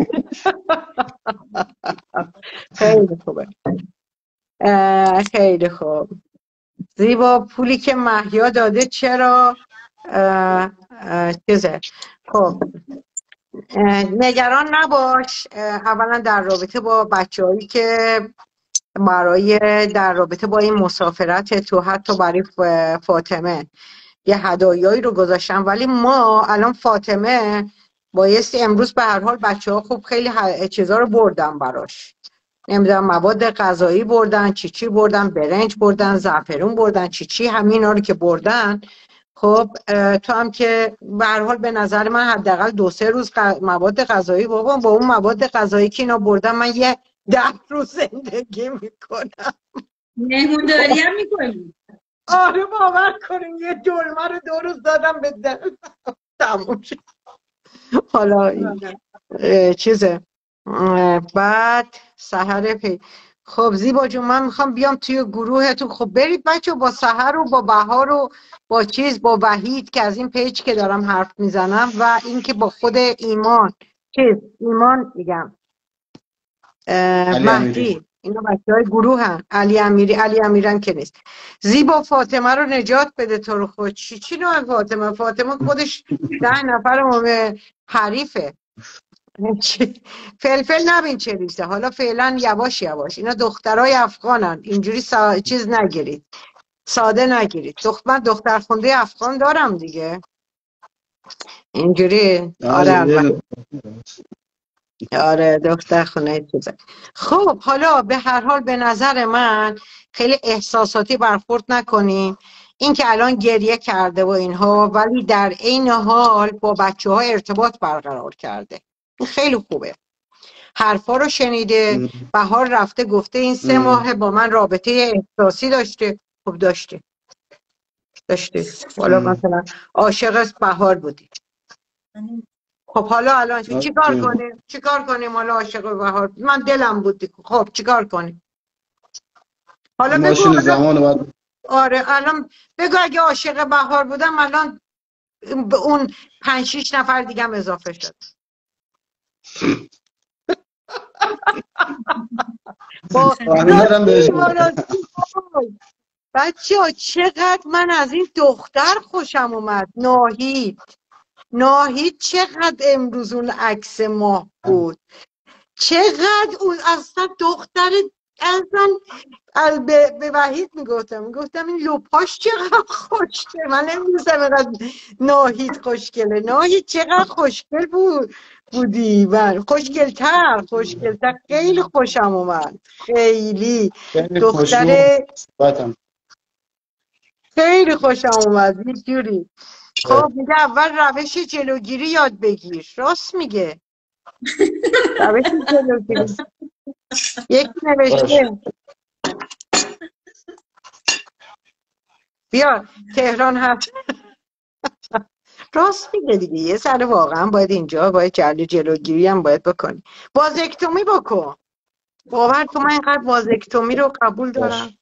خیلی خوبه. اه، خیلی خوب. زیبا پولی که مهیا داده چرا اه، اه، چیزه. خب اه، نگران نباش. اه، اولا در رابطه با بچه‌هایی که برای در رابطه با این مسافرت تو حتی برای ف- فاطمه یه هدایایی رو گذاشتم، ولی ما الان فاطمه بایستی امروز به هر حال بچه ها خوب خیلی ه- چیزا رو بردن براش، نمیدونم مواد غذایی بردن چی چی بردن، برنج بردن، زعفرون بردن، چی چی همینا رو که بردن. خب اه، تو هم که به هر حال به نظر من حداقل دو سه روز ق- مواد غذایی بابا با اون مواد غذایی که اینا بردن من یه ده روز زندگی میکنم. مهمونداری هم میکنیم. آره باور کنیم یه دلمه رو دو روز دادم به دل تموم شد. حالا این اه، چیزه اه، بعد سحر پی. خب زیبا جون من میخوام بیام توی گروهتون. خب برید بچه با سحر و با بهار و با چیز با وحید که از این پیج که دارم حرف میزنم و اینکه با خود ایمان چیز ایمان میگم اه، علی امیری مهدی اینا بچه های گروه هم. علی امیری علی امیرم که نیست. زیبا فاطمه رو نجات بده تو رو خود. چی چی نوع فاطمه فاطمه خودش ده نفر مهم حریفه. چی؟ فلفل نبین چه ریزه. حالا فعلا یواش یواش اینا دخترای افغانن، اینجوری سا... چیز نگیرید، ساده نگیرید. دخت... من دختر خونده افغان دارم دیگه، اینجوری. آره آره دختر خونه چیزه. خب حالا به هر حال به نظر من خیلی احساساتی برخورد نکنیم. این که الان گریه کرده و اینها، ولی در عین حال با بچه ها ارتباط برقرار کرده، این خیلی خوبه. حرفا رو شنیده، بهار رفته گفته این سه ماه با من رابطه احساسی داشته. خب داشته داشته حالا مثلا عاشق بهار بودی. خب حالا الان چی کار کنیم؟ چی کار کنیم حالا عاشق بهار؟ من دلم بود. خب چی کار کنیم؟ حالا ماشین بگو زمان بعد. آره الان بگو اگه عاشق بهار بودم الان به اون پنج شیش نفر دیگه هم اضافه شد. با بچه ها چقدر من از این دختر خوشم اومد. ناهید ناهید چقدر امروز اون عکس ماه بود، چقدر اون اصلا دختر اصلا به, به وحید میگفتم میگفتم این لپاش چقدر خوشگل. من نمیدونستم اینقدر ناهید خوشگله. ناهید چقدر خوشگل بود بودی و خوشگلتر خوشگلتر خیلی خوشم اومد. خیلی دختر خیلی خوشم اومد یه جوری. خب میگه اول روش جلوگیری یاد بگیر. راست میگه. روش جلوگیری. یکی نوشته بیا تهران هست. راست میگه دیگه. یه سر واقعا باید اینجا باید جلو جلوگیری هم باید بکنی. وازکتومی بکن. باور تو من اینقدر وازکتومی رو قبول دارم.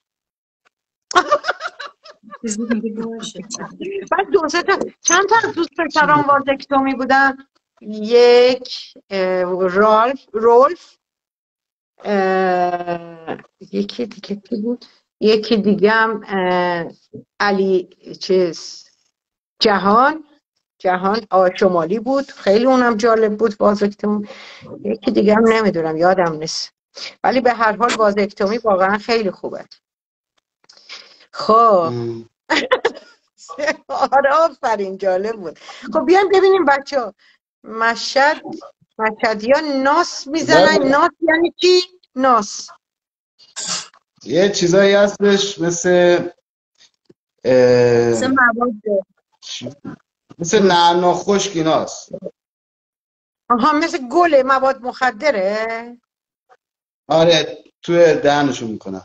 بعد دو سه تا چند تا دوست پسران وازکتومی بودن. یک رالف رولف یکی دیگه کی بود؟ یکی دیگه هم علی چیز جهان جهان شمالی بود، خیلی اونم جالب بود وازکتومی. یکی دیگه هم نمیدونم یادم نیست، ولی به هر حال وازکتومی واقعا خیلی خوبه. خب آره آفرین جالب بود. خب بیایم ببینیم بچه ها مشهد مشهدی ها ناس میزنن. ناس یعنی چی؟ ناس یه چیزایی هستش مثل مثل مواد مثل نعنا خشک ایناست. آها مثل گل مواد مخدره. آره توی دهنشون میکنن.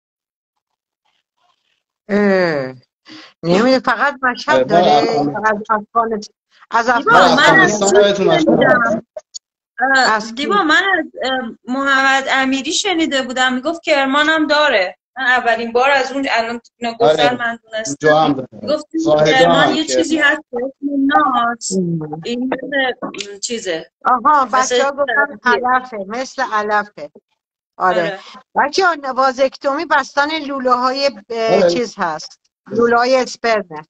نمیده فقط مشهد داره. فقط افغانستان از افغانستان. دیبا من از محمد امیری شنیده بودم میگفت کرمان هم داره. من اولین بار از اون الان گفتن من دونستم. گفت کرمان یه چیزی هست به اسم ناس. این مثل چیزه. آها بچه ها گفتن علفه، مثل علفه. آره, آره. بچه ها وازکتومی بستن لوله های آره. چیز هست، لوله های اسپرمه.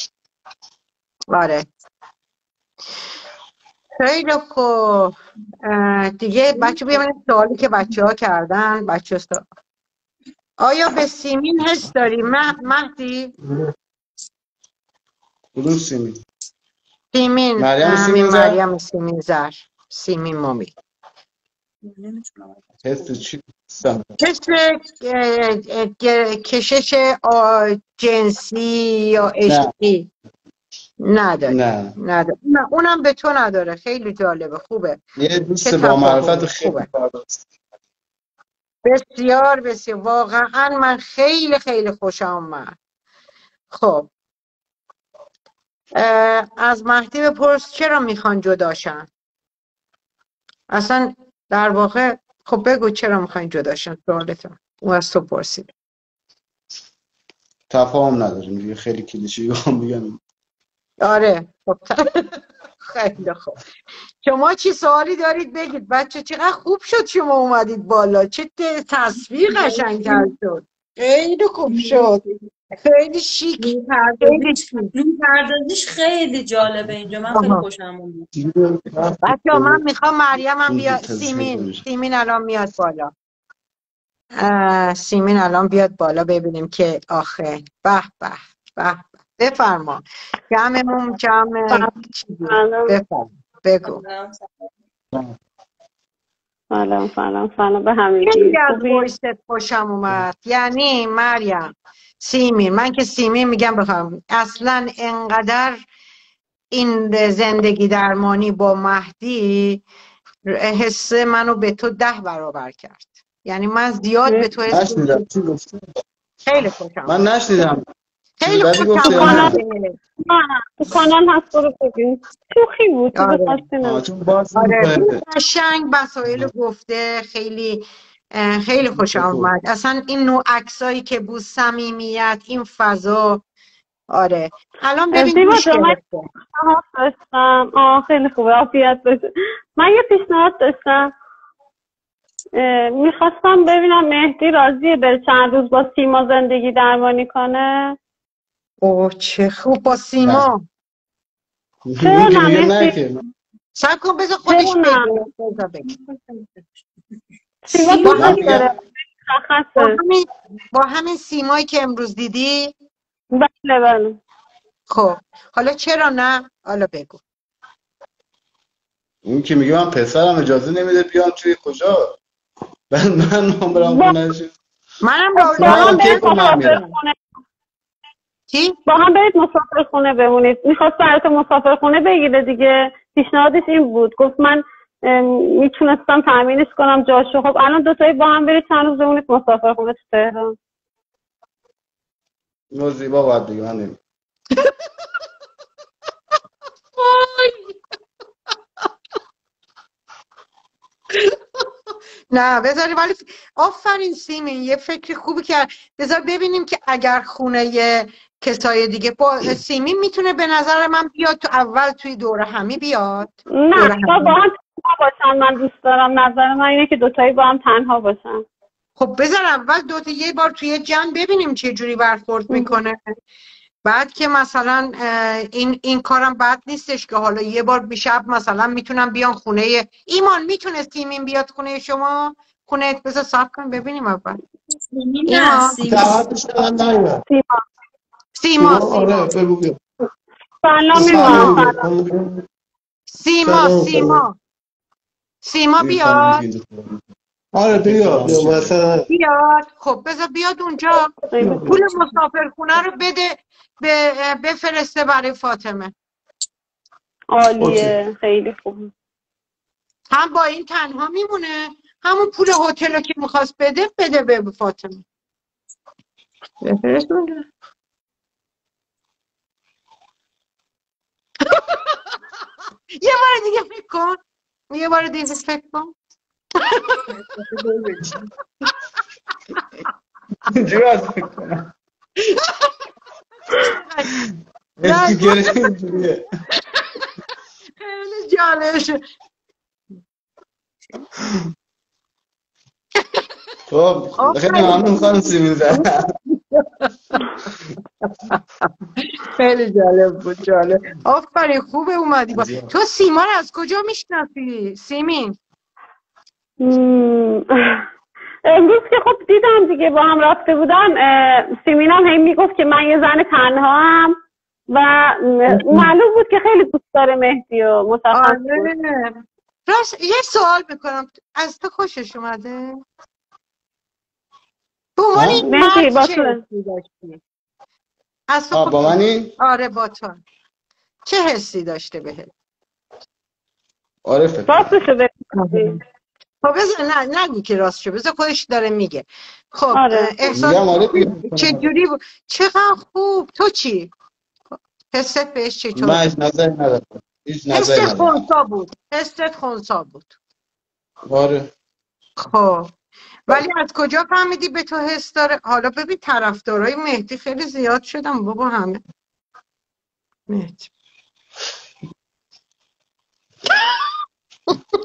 آره خیلی خوب دیگه. بچه بیامونیم سوالی که بچه ها کردن. بچه ها آیا به سیمین حس داری مهدی؟ کدوم سیمین؟ سیمین مریم سیمین زر؟ مریم سیمین زر سیمین مامی. حس چی؟ حس کشش جنسی یا عشقی نداره. نه نداره. نه اونم به تو نداره. خیلی جالبه، خوبه. یه دوست با معرفت خیلی بسیار بسیار واقعا من خیلی خیلی خوشم اومد. خب از مهدی بپرس چرا میخوان جداشن؟ اصلا در واقع خب بگو چرا میخوان جداشن. سوالتون او از تو پرسید. تفاهم نداریم دیگه. خیلی کلیشه‌ای بگم. آره خب خیلی خوب. شما چی سوالی دارید بگید بچه؟ چقدر خوب شد شما اومدید بالا، چه تصویر قشنگتر شد، خیلی خوب شد، خیلی شیک، خیلی پردازیش شیک. پردازیش خیلی جالبه اینجا، من خیلی آها. خوشم اومد. بچه من میخوام مریم بیا. سیمین سیمین الان میاد بالا. اه، سیمین الان بیاد بالا ببینیم که آخه به به به به. بفرما. جمعمون جمع چیزی. بفرما بگو. سلام سلام سلام به همگی. خیلی از وایست خوشم اومد. یعنی مریم سیمین، من که سیمین میگم بفهم اصلا انقدر این زندگی درمانی با مهدی حس منو به تو ده برابر کرد. یعنی من زیاد به تو حس نشنیدم چی گفتی؟ خیلی خوشم من نشنیدم. خیلی بدی خوشم گفتی یا اومد. نه؟ تو کانال هست برو ببین. شوخی بود تو آره. بخواستی آه، نه. چون باز آره می‌کنه. قشنگ مسائل گفته. خیلی اه، خیلی خوشم اومد. اصلا این نوع عکسایی که بود، صمیمیت، این فضا. آره الان ببین زیبا گوش جا من گرفته. پیشنهاد داشتم. آه خیلی خوبه عافیت باشه. من یه پیشنهاد داشتم، اه، میخواستم ببینم مهدی راضیه بره چند روز با سیما زندگی درمانی کنه. اوه چه خوب با سیما. چرا اون که نه میگه نه مهدی؟ که سب کن بذار خودش چرا نه؟ بگه. بذار بگه. سیما سیما دوست من همین میگم داره با مشخصه. همین با همین سیمایی که امروز دیدی. بله بله. خب حالا چرا نه؟ حالا بگو. اون که میگه من پسرم اجازه نمیده بیام توی کجا. بعد من هم برم با, خونه‌ش. منم با من هم اوکی برید کن من مسافر میرم. خونه. چی؟ با هم برید مسافر خونه بمونید. میخواست برات مسافر خونه بگیره دیگه. پیشنهادش این بود. گفت من میتونستم تامینش کنم جاشو. خب الان دوتایی با هم برید چند روز بمونید مسافر خونه تو تهران. نو زیبا باید بگی من نمی‌دونم. نه بذاری ولی آفرین سیمین یه فکر خوبی کرد. بذار ببینیم که اگر خونه ی کسای دیگه با سیمین میتونه به نظر من بیاد تو اول توی دوره همی بیاد. نه دوره با همی. با هم تنها باشن. من دوست دارم. نظر من اینه که دوتایی با هم تنها باشن. خب بذار اول دوتا یه بار توی جمع ببینیم چه جوری برخورد میکنه. بعد که مثلا این این کارم بد نیستش که حالا یه بار بیشب مثلا میتونم بیان خونه ایمان. میتونه سیمین بیاد خونه شما؟ خونه بذار صاحب کن ببینیم اول. سیمین نه ایمان سیمین. دعوتش کردن نیومد. سیما سیما آره سیما بگو بگو. سلام سیما ایمان. سلام. سیما سلام. سیما سیما این خانمی که بیاد اینجا خونه. آره بیا بیا مثلا بیاد. خب بذار بیاد اونجا. پول مسافر خونه رو بده به بفرسته برای فاطمه. عالیه خیلی خوب. هم با این تنها میمونه، همون پول هتل رو که میخواست بده بده به فاطمه. بفرست اونجا. یه بار دیگه فکر کن. یه بار دیگه فکر کن. اینجوری باید فکر کنم. اسکی گره اینجوریه. خیلی جالب شد. خب خیلی ممنون خانم سیمین زن. خیلی جالب بود. جالب. آفرین خوبه اومدی با. تو سیما رو از کجا میشناسی سیمین؟ امروز که خب دیدم دیگه با هم رفته بودم. سیمینم هم میگفت که من یه زن تنها هم و معلوم بود که خیلی دوست داره مهدی و مشخص بود. راست یه سوال بکنم، از تو خوشش اومده؟ به عنوان این مرد چه حسی داشتی؟ از تو با منی؟ آره با تو چه حسی داشته بهت؟ آره فکر راستشو بگم. خب بذار نه نگو که راستشو، بذار خودش داره میگه. خب آره. احساس آره چه جوری بود؟ چقدر خوب. تو چی؟ حست بهش چطور؟ من هیچ نظری ندارم. هیچ نظری حست ندارم. خونسا بود. حست خونسا بود. آره. خب ولی از کجا فهمیدی به تو حس داره؟ حالا ببین طرفدارای مهدی خیلی زیاد شدن بابا. همه مهدی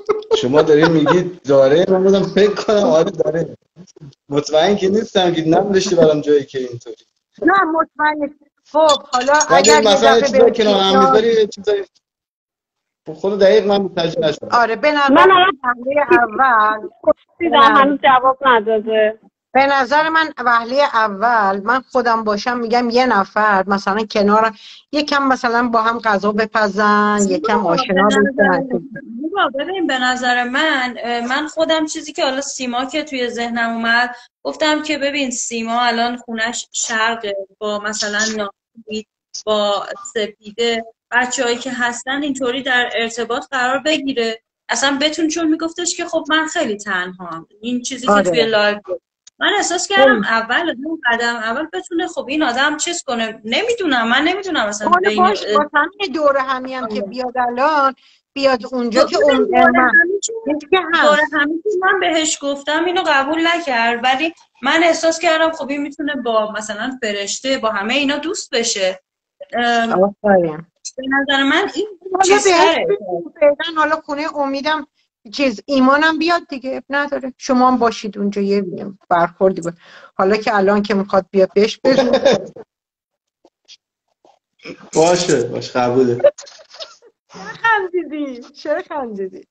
شما دارین میگید داره، من بودم فکر کنم آره داره. مطمئن که نیستم که نمیداشتی برام جایی که اینطوری. نه مطمئن. خب حالا ولی اگر یه مثلا دفعه چیزایی که بهش هم میذاری چیزایی خود دقیق من متوجه نشدم. آره به نظر من من وهله اول دیدم هنوز جواب نداده. به نظر من وهله اول من خودم باشم میگم یه نفر مثلا کنار یکم مثلا با هم غذا بپزن، یکم آشنا بشن. ببین به نظر من من خودم چیزی که حالا سیما که توی ذهنم اومد گفتم که ببین سیما الان خونش شرقه با مثلا ناهید با سپیده بچه‌هایی که هستن اینطوری در ارتباط قرار بگیره اصلا بتون، چون میگفتش که خب من خیلی تنهام. این چیزی آره. که توی لایو من احساس کردم اول قدم اول بتونه خب این آدم چیز کنه. نمیدونم من نمیدونم مثلا باش با همین دور همی هم که بیاد الان بیاد اونجا که اون دوره همی که من بهش گفتم اینو قبول نکرد، ولی من احساس کردم خب این میتونه با مثلا فرشته با همه اینا دوست بشه. به نظر من این چیزتره. حالا خونه امیدم چیز ایمانم بیاد دیگه، اب نداره شما هم باشید اونجا یه برخوردی بود. حالا که الان که میخواد بیاد بهش بگو. باشه باشه قبوله. چرا خندیدی؟ چرا خندیدی؟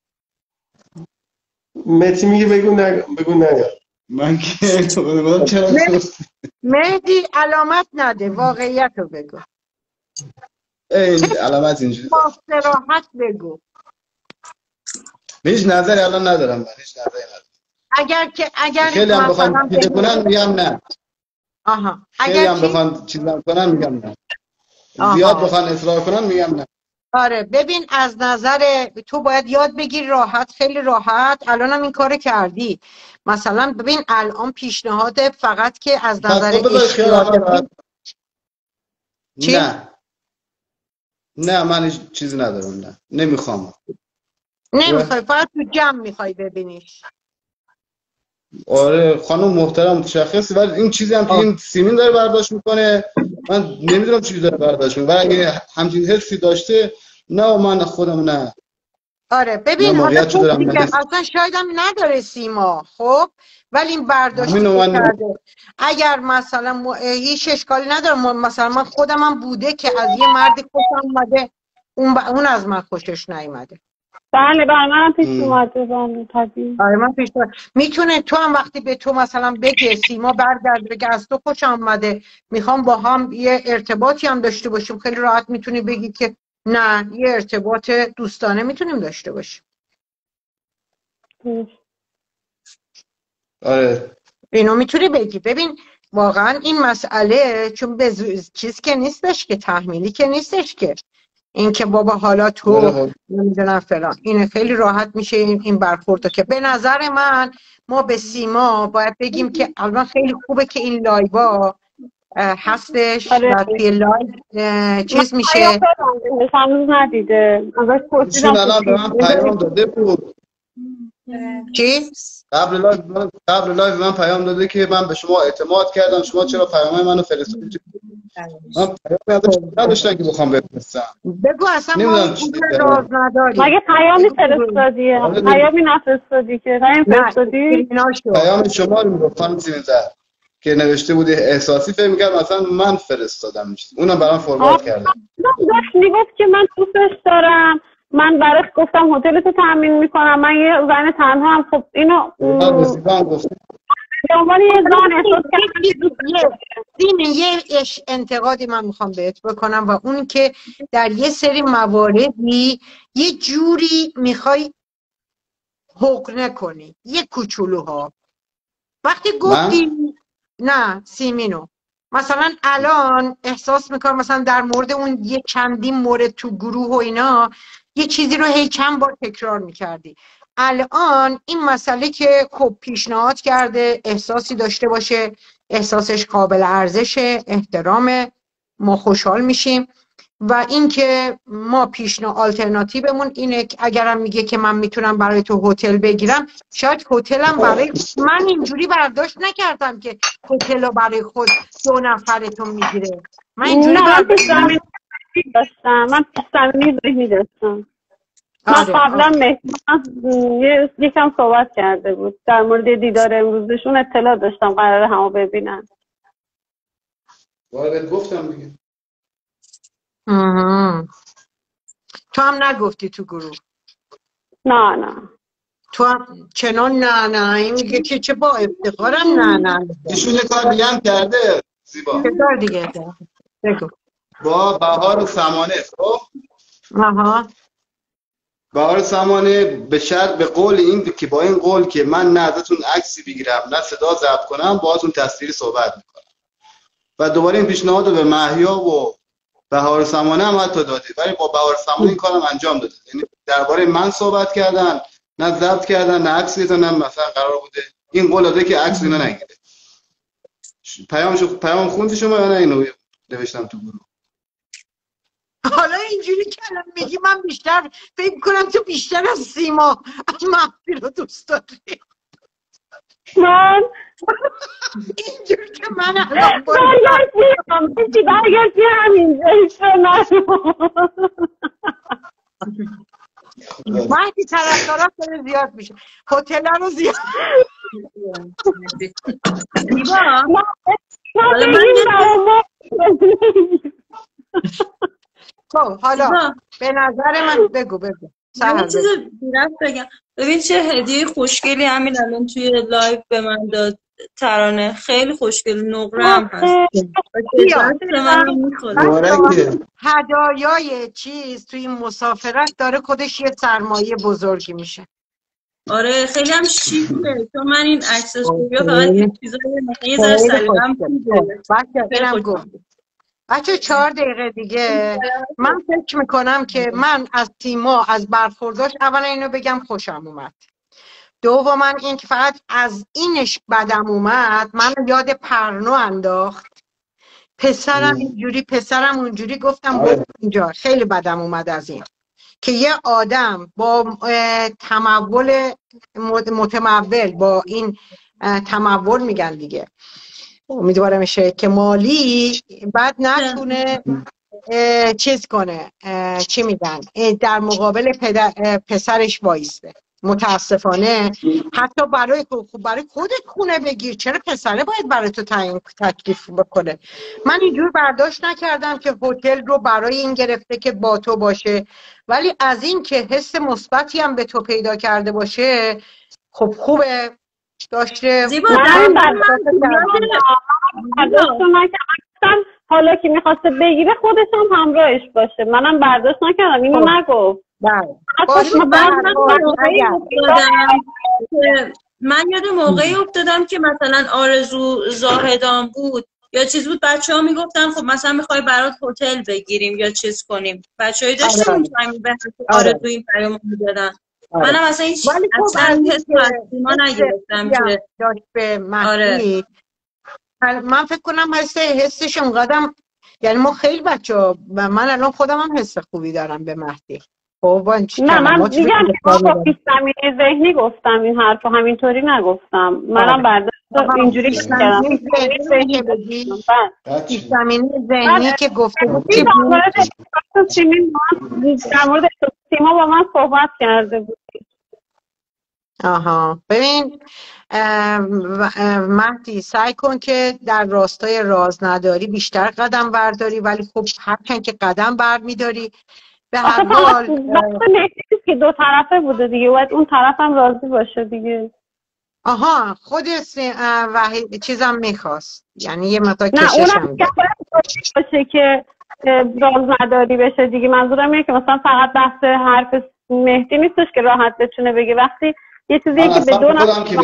متی میگه بگو نگم بگو نگم. من که چرا مهدی علامت نده، واقعیت رو بگو. این علامت اینجوری با صراحت بگو. هیچ نظری الان ندارم من، هیچ نظری ندارم. اگر که اگر خیلی هم بخوان چیز کنن میگم نه. آها. خیلی هم بخوان چیزام کنن میگم نه. آها. زیاد بخوان اصرار کنن میگم نه. آره ببین از نظر تو باید یاد بگیری راحت، خیلی راحت. الان هم این کار کردی. مثلا ببین الان پیشنهاد فقط که از نظر اشتراک چی؟ نه نه من هیچ چیزی ندارم. نه نمیخوام. نمیخوای فقط تو جمع میخوای ببینیش. آره خانم محترم متشخصی، ولی این چیزی هم که این سیمین داره برداشت میکنه من نمیدونم چی داره برداشت میکنه، ولی اگه همچین حسی داشته نه من خودم نه. آره ببین حالا تو دیگه اصلا شاید هم نداره سیما، خب ولی این برداشتی من... کرده. اگر مثلا م... هیچ اشکالی نداره، مثلا من خودم هم بوده که از یه مردی خوشم اومده اون, ب... اون از من خوشش نیومده. بله بله من پیش اومده بله طبیعی. آره من پیش اومده. میتونه تو هم وقتی به تو مثلا بگه سیما برگرد بگه از تو خوشم اومده میخوام با هم یه ارتباطی هم داشته باشیم، خیلی راحت میتونی بگی که نه یه ارتباط دوستانه میتونیم داشته باشیم. آره اینو میتونی بگی. ببین واقعا این مسئله چون به چیز که نیستش که تحمیلی که نیستش که این که بابا حالا تو نمیدونم فلان، این خیلی راحت میشه این, این برخورد که به نظر من ما به سیما باید بگیم که الان خیلی خوبه که این لایوا هستش و توی لایو چیز میشه. هنوز ندیده ازش پرسیدم الان به من پیام داده بود. چی؟ قبل لایو قبل لایو من پیام داده که من به شما اعتماد کردم، شما چرا پیامای منو فرستادید؟ من پیام نداشتم که بخوام بفرستم. بگو اصلا ما راز نداریم. مگه پیامی فرستادی؟ پیامی نفرستادی که پیام فرستادی؟ پیام شما رو میگم خانم سیمزر که نوشته بودی احساسی فکر می‌کردم مثلا من فرستادم، اونم برام فوروارد کردم. داشت میگفت که من دوستش دارم، من براش گفتم هتل تو تامین میکنم، من یه زن تنها هم. خب اینو رسیدم گفتم به عنوان یه زن احساس کردم. این یه انتقادی من میخوام بهت بکنم و اون که در یه سری مواردی یه جوری میخوای حق نکنی، یه کوچولوها وقتی گفتی نه سیمینو مثلا الان احساس میکنم مثلا در مورد اون یه چندین مورد تو گروه و اینا یه چیزی رو هی چند بار تکرار میکردی. الان این مسئله که خب پیشنهاد کرده احساسی داشته باشه، احساسش قابل ارزشه، احترامه، ما خوشحال میشیم و اینکه ما پیشنهاد آلترناتیومون اینه که اگرم میگه که من میتونم برای تو هتل بگیرم، شاید هتلم برای من اینجوری برداشت نکردم که هتل رو برای خود دو نفرتون میگیره. من اینجوری برداشت داشتم، من پیش زمینی ذهنی داشتم. من آره قبلا آره. مهدی یه یکم صحبت کرده بود در مورد دیدار امروزشون، اطلاع داشتم قراره همو ببینن. وارد گفتم دیگه. مهم. تو هم نگفتی تو گروه؟ نه نه تو هم چنان نه نه این میگه که چه با افتخارم نه نه ایشون یه کار دیگه هم کرده زیبا، چه کار دیگه ده؟ بگو. با بهار و سمانه. خب آها بهار سمانه به شرط به قول این که با این قول که من نه ازتون عکسی بگیرم نه صدا ضبط کنم باهاتون تصویری صحبت میکنم. و دوباره این پیشنهاد رو به مهیا و بهار سمانه هم حتی داده، ولی با بهار سمانه این کارم انجام داده. یعنی درباره من صحبت کردن، نه ضبط کردن، نه عکسی گرفتن، نه مثلا قرار بوده این قول داده که عکس اینا نگیره. پیامشو پیام خوندی شما یا نه؟ اینو نوشتم تو گروه. حالا اینجوری که الان میگی من بیشتر فکر کنم تو بیشتر از سیما مهدی رو دوست داری. من اینجوری که من الان با برگردی مهدی برگردی همینجا مهدی طرفدارات داره زیاد میشه، هتل رو زیاد. زیبا حالا خب حالا به نظر من بگو بگو یه چیز بی‌ربط بگم. ببین چه هدیه خوشگلی همین الان توی لایو به من داد ترانه، خیلی خوشگل، نقره‌ام هست. هدایای چیز توی این مسافرت داره خودش یه سرمایه بزرگی میشه. آره خیلی هم شیکه، چون من این اکسسوریا فقط یه چیزایی مثلا یه ذره سلیقه‌ام خوبه. بچه اینم گفت بچه چهار دقیقه دیگه من فکر میکنم که من از سیما از برخورداش اولا اینو بگم خوشم اومد، دوما این که فقط از اینش بدم اومد من یاد پرنو انداخت. پسرم اینجوری پسرم اونجوری گفتم بود اینجا خیلی بدم اومد از این که یه آدم با تمول متمول با این تمول میگن دیگه امیدوارم میشه که مالی بعد نتونه چیز کنه چی میگن در مقابل پدر پسرش وایسته. متاسفانه حتی برای برای خودت خونه بگیر، چرا پسره باید برای تو تعیین تکلیف بکنه؟ من اینجور برداشت نکردم که هتل رو برای این گرفته که با تو باشه، ولی از این که حس مثبتی هم به تو پیدا کرده باشه خب خوبه داشته. زیبا حالا که میخواسته بگیره خودش هم همراهش باشه، منم برداشت نکردم اینو نگفت. من یاد موقعی افتادم که مثلا آرزو زاهدان بود یا چیز بود، بچه ها میگفتن خب مثلا میخوای برات هتل بگیریم یا چیز کنیم، بچه هایی داشتن اون تایمی به آرزو این پیام میدادن. منم اصلا هیچ اصلا حس ما نگرفتم که داشت به مهدی. من فکر کنم حس حسش اونقدرم، یعنی ما خیلی بچه ها و من الان خودم هم حس خوبی دارم به مهدی. نه من میگم که با پیش زمینه ذهنی گفتم این حرف رو، همینطوری نگفتم. منم برداشت اینجوری کردم پیش زمینه ذهنی که گفته بود که در مورد سیما با من صحبت کرده بود. آها ببین مهدی سعی کن که در راستای راز نداری بیشتر قدم برداری، ولی خب هرچند که قدم بر میداری به هر حال که دو طرفه بوده دیگه، باید اون طرف هم راضی باشه دیگه. آها خود وحید چیزم میخواست، یعنی یه مقدار نه کشش هم اونم باشه که راز نداری بشه دیگه. منظورم اینه که مثلا فقط بحث حرف مهدی نیستش که راحت بتونه بگه، وقتی یه چیزیه که به دو نفر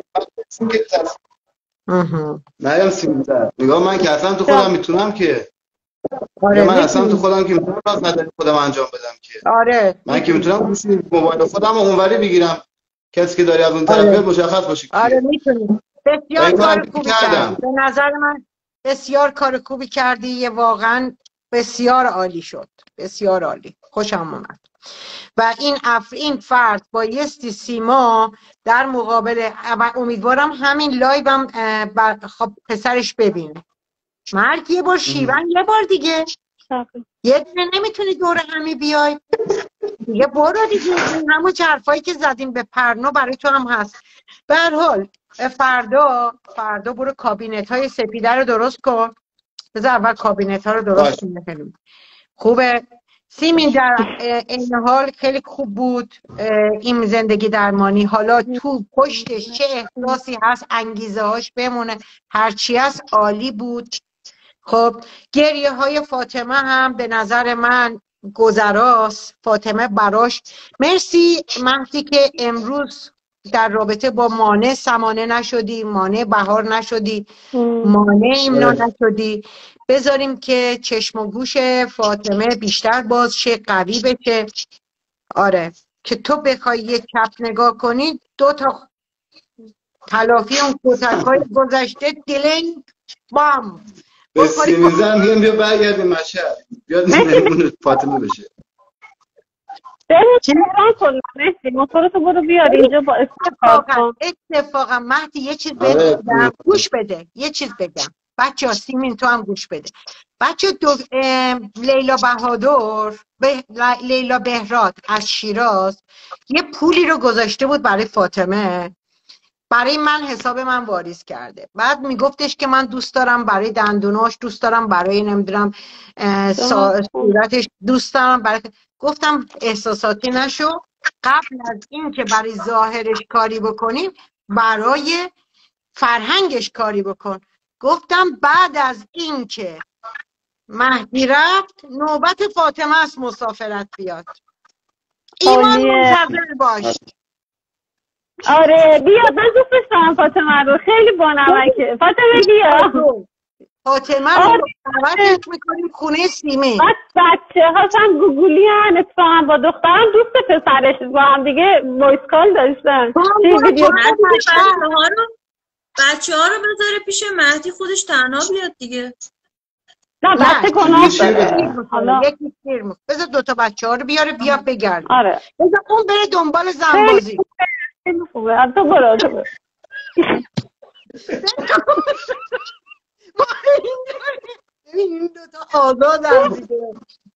نه یا سیمتر نگاه من که اصلا تو خودم میتونم که آره من اصلا تو خودم که میتونم راز نداری خودم انجام بدم که آره من که میتونم گوشی موبایل خودم اونوری بگیرم، کسی که داری از اون طرف آره. مشخص باشه آره میتونی. بسیار کار خوبی کردی به نظر من، بسیار کار خوبی کردی، یه واقعا بسیار عالی شد، بسیار عالی، خوشم اومد. و این اف این فرد بایستی سیما در مقابل و امیدوارم همین لایو هم خب پسرش ببینه. مرد یه بار شیون یه بار دیگه یه دونه نمیتونی دور همی بیای. دیگه برو دیگه، این همون حرفایی که زدیم به پرنو برای تو هم هست. به هر حال فردا فردا برو کابینت های سپیده رو درست کن. بذار اول کابینت ها رو درست کنیم. خوبه سیمین، در این حال خیلی خوب بود این زندگی درمانی. حالا تو پشتش چه احساسی هست، انگیزه هاش بمونه، هرچی هست عالی بود. خب گریه های فاطمه هم به نظر من گذراست. فاطمه براش مرسی مهدی که امروز در رابطه با مانع سمانه نشدی، مانع بهار نشدی، مانع ایمنا نشدی. بذاریم که چشم و گوش فاطمه بیشتر باز شه، قوی بشه. آره که تو بخوای یک کپ نگاه کنی، دو تا تلافی اون کتک‌های گذشته دلنگ بام به سیمیزن میگم بیا برگردیم مشهد، بیاد مهمون فاطمه بشه. چی میران کنم مهدی موتورتو برو بیار اینجا با اتفاقا اتفاقا مهدی یه چیز بگم، گوش بده یه چیز بگم بچه ها. سیمین تو هم گوش بده بچه. دو لیلا بهادر به لیلا بهراد از شیراز یه پولی رو گذاشته بود برای فاطمه، برای من حساب من واریز کرده. بعد میگفتش که من دوست دارم برای دندوناش، دوست دارم برای نمیدونم صورتش، دوست دارم برای. گفتم احساساتی نشو، قبل از این که برای ظاهرش کاری بکنیم برای فرهنگش کاری بکن. گفتم بعد از این که مهدی رفت نوبت فاطمه است مسافرت بیاد. ایمان منتظر باش. آره بیا، من دوست دارم فاطمه رو، خیلی بانمکه. فاطمه بیا. فاطمه رو دعوتش میکنیم خونه سیمه. بس بچه هاشم گوگولی هن، اتفاقا با دخترم دوست پسرش با هم دیگه وایس کال داشتن. بچه ها رو بذاره پیش مهدی، خودش تنها بیاد دیگه. نه بچه گناه داره. حالا یکی سیر مفت بذار دوتا بچه ها رو بیاره بیا بگرد. آره بذار اون بره دنبال زنبازی. خیلی خوبه. تو برو تو برو. این دوتا آزادن دیگه.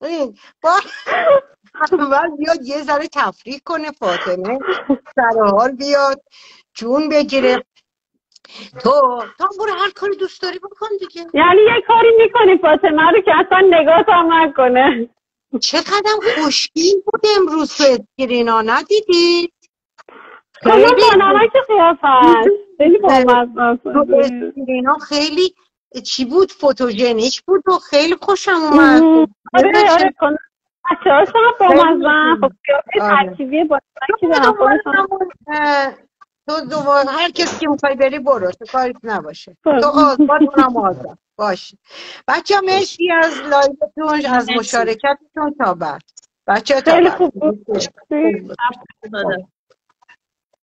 اول بیاد یه ذره تفریح کنه فاطمه، سرحال بیاد، جون بگیره. تو تو برو هر کاری دوست داری بکن دیگه. یعنی یه کاری میکنی فاطمه رو که اصلا نگاه هم نکنه. چقدر خوشگل بود امروز تو اسکرینا، ندیدی؟ خیلی بانمک قیافه هست، خیلی بامزه. تو اسکرینا خیلی چی بود، فوتوژنیک بود و خیلی خوشم اومد. آره آره بچه هاش هم بامزه. خب قیافه ترکیبی بانمکی دارم خودشون. تو دوباره هر کسی که میخوای بری برو، تو کاریت نباشه. تو آزاد اونم آزاد باشه. بچه ها مرسی از لایوتون، از مشارکتتون. تا بعد بچه ها، تا بعد. خیلی خوب.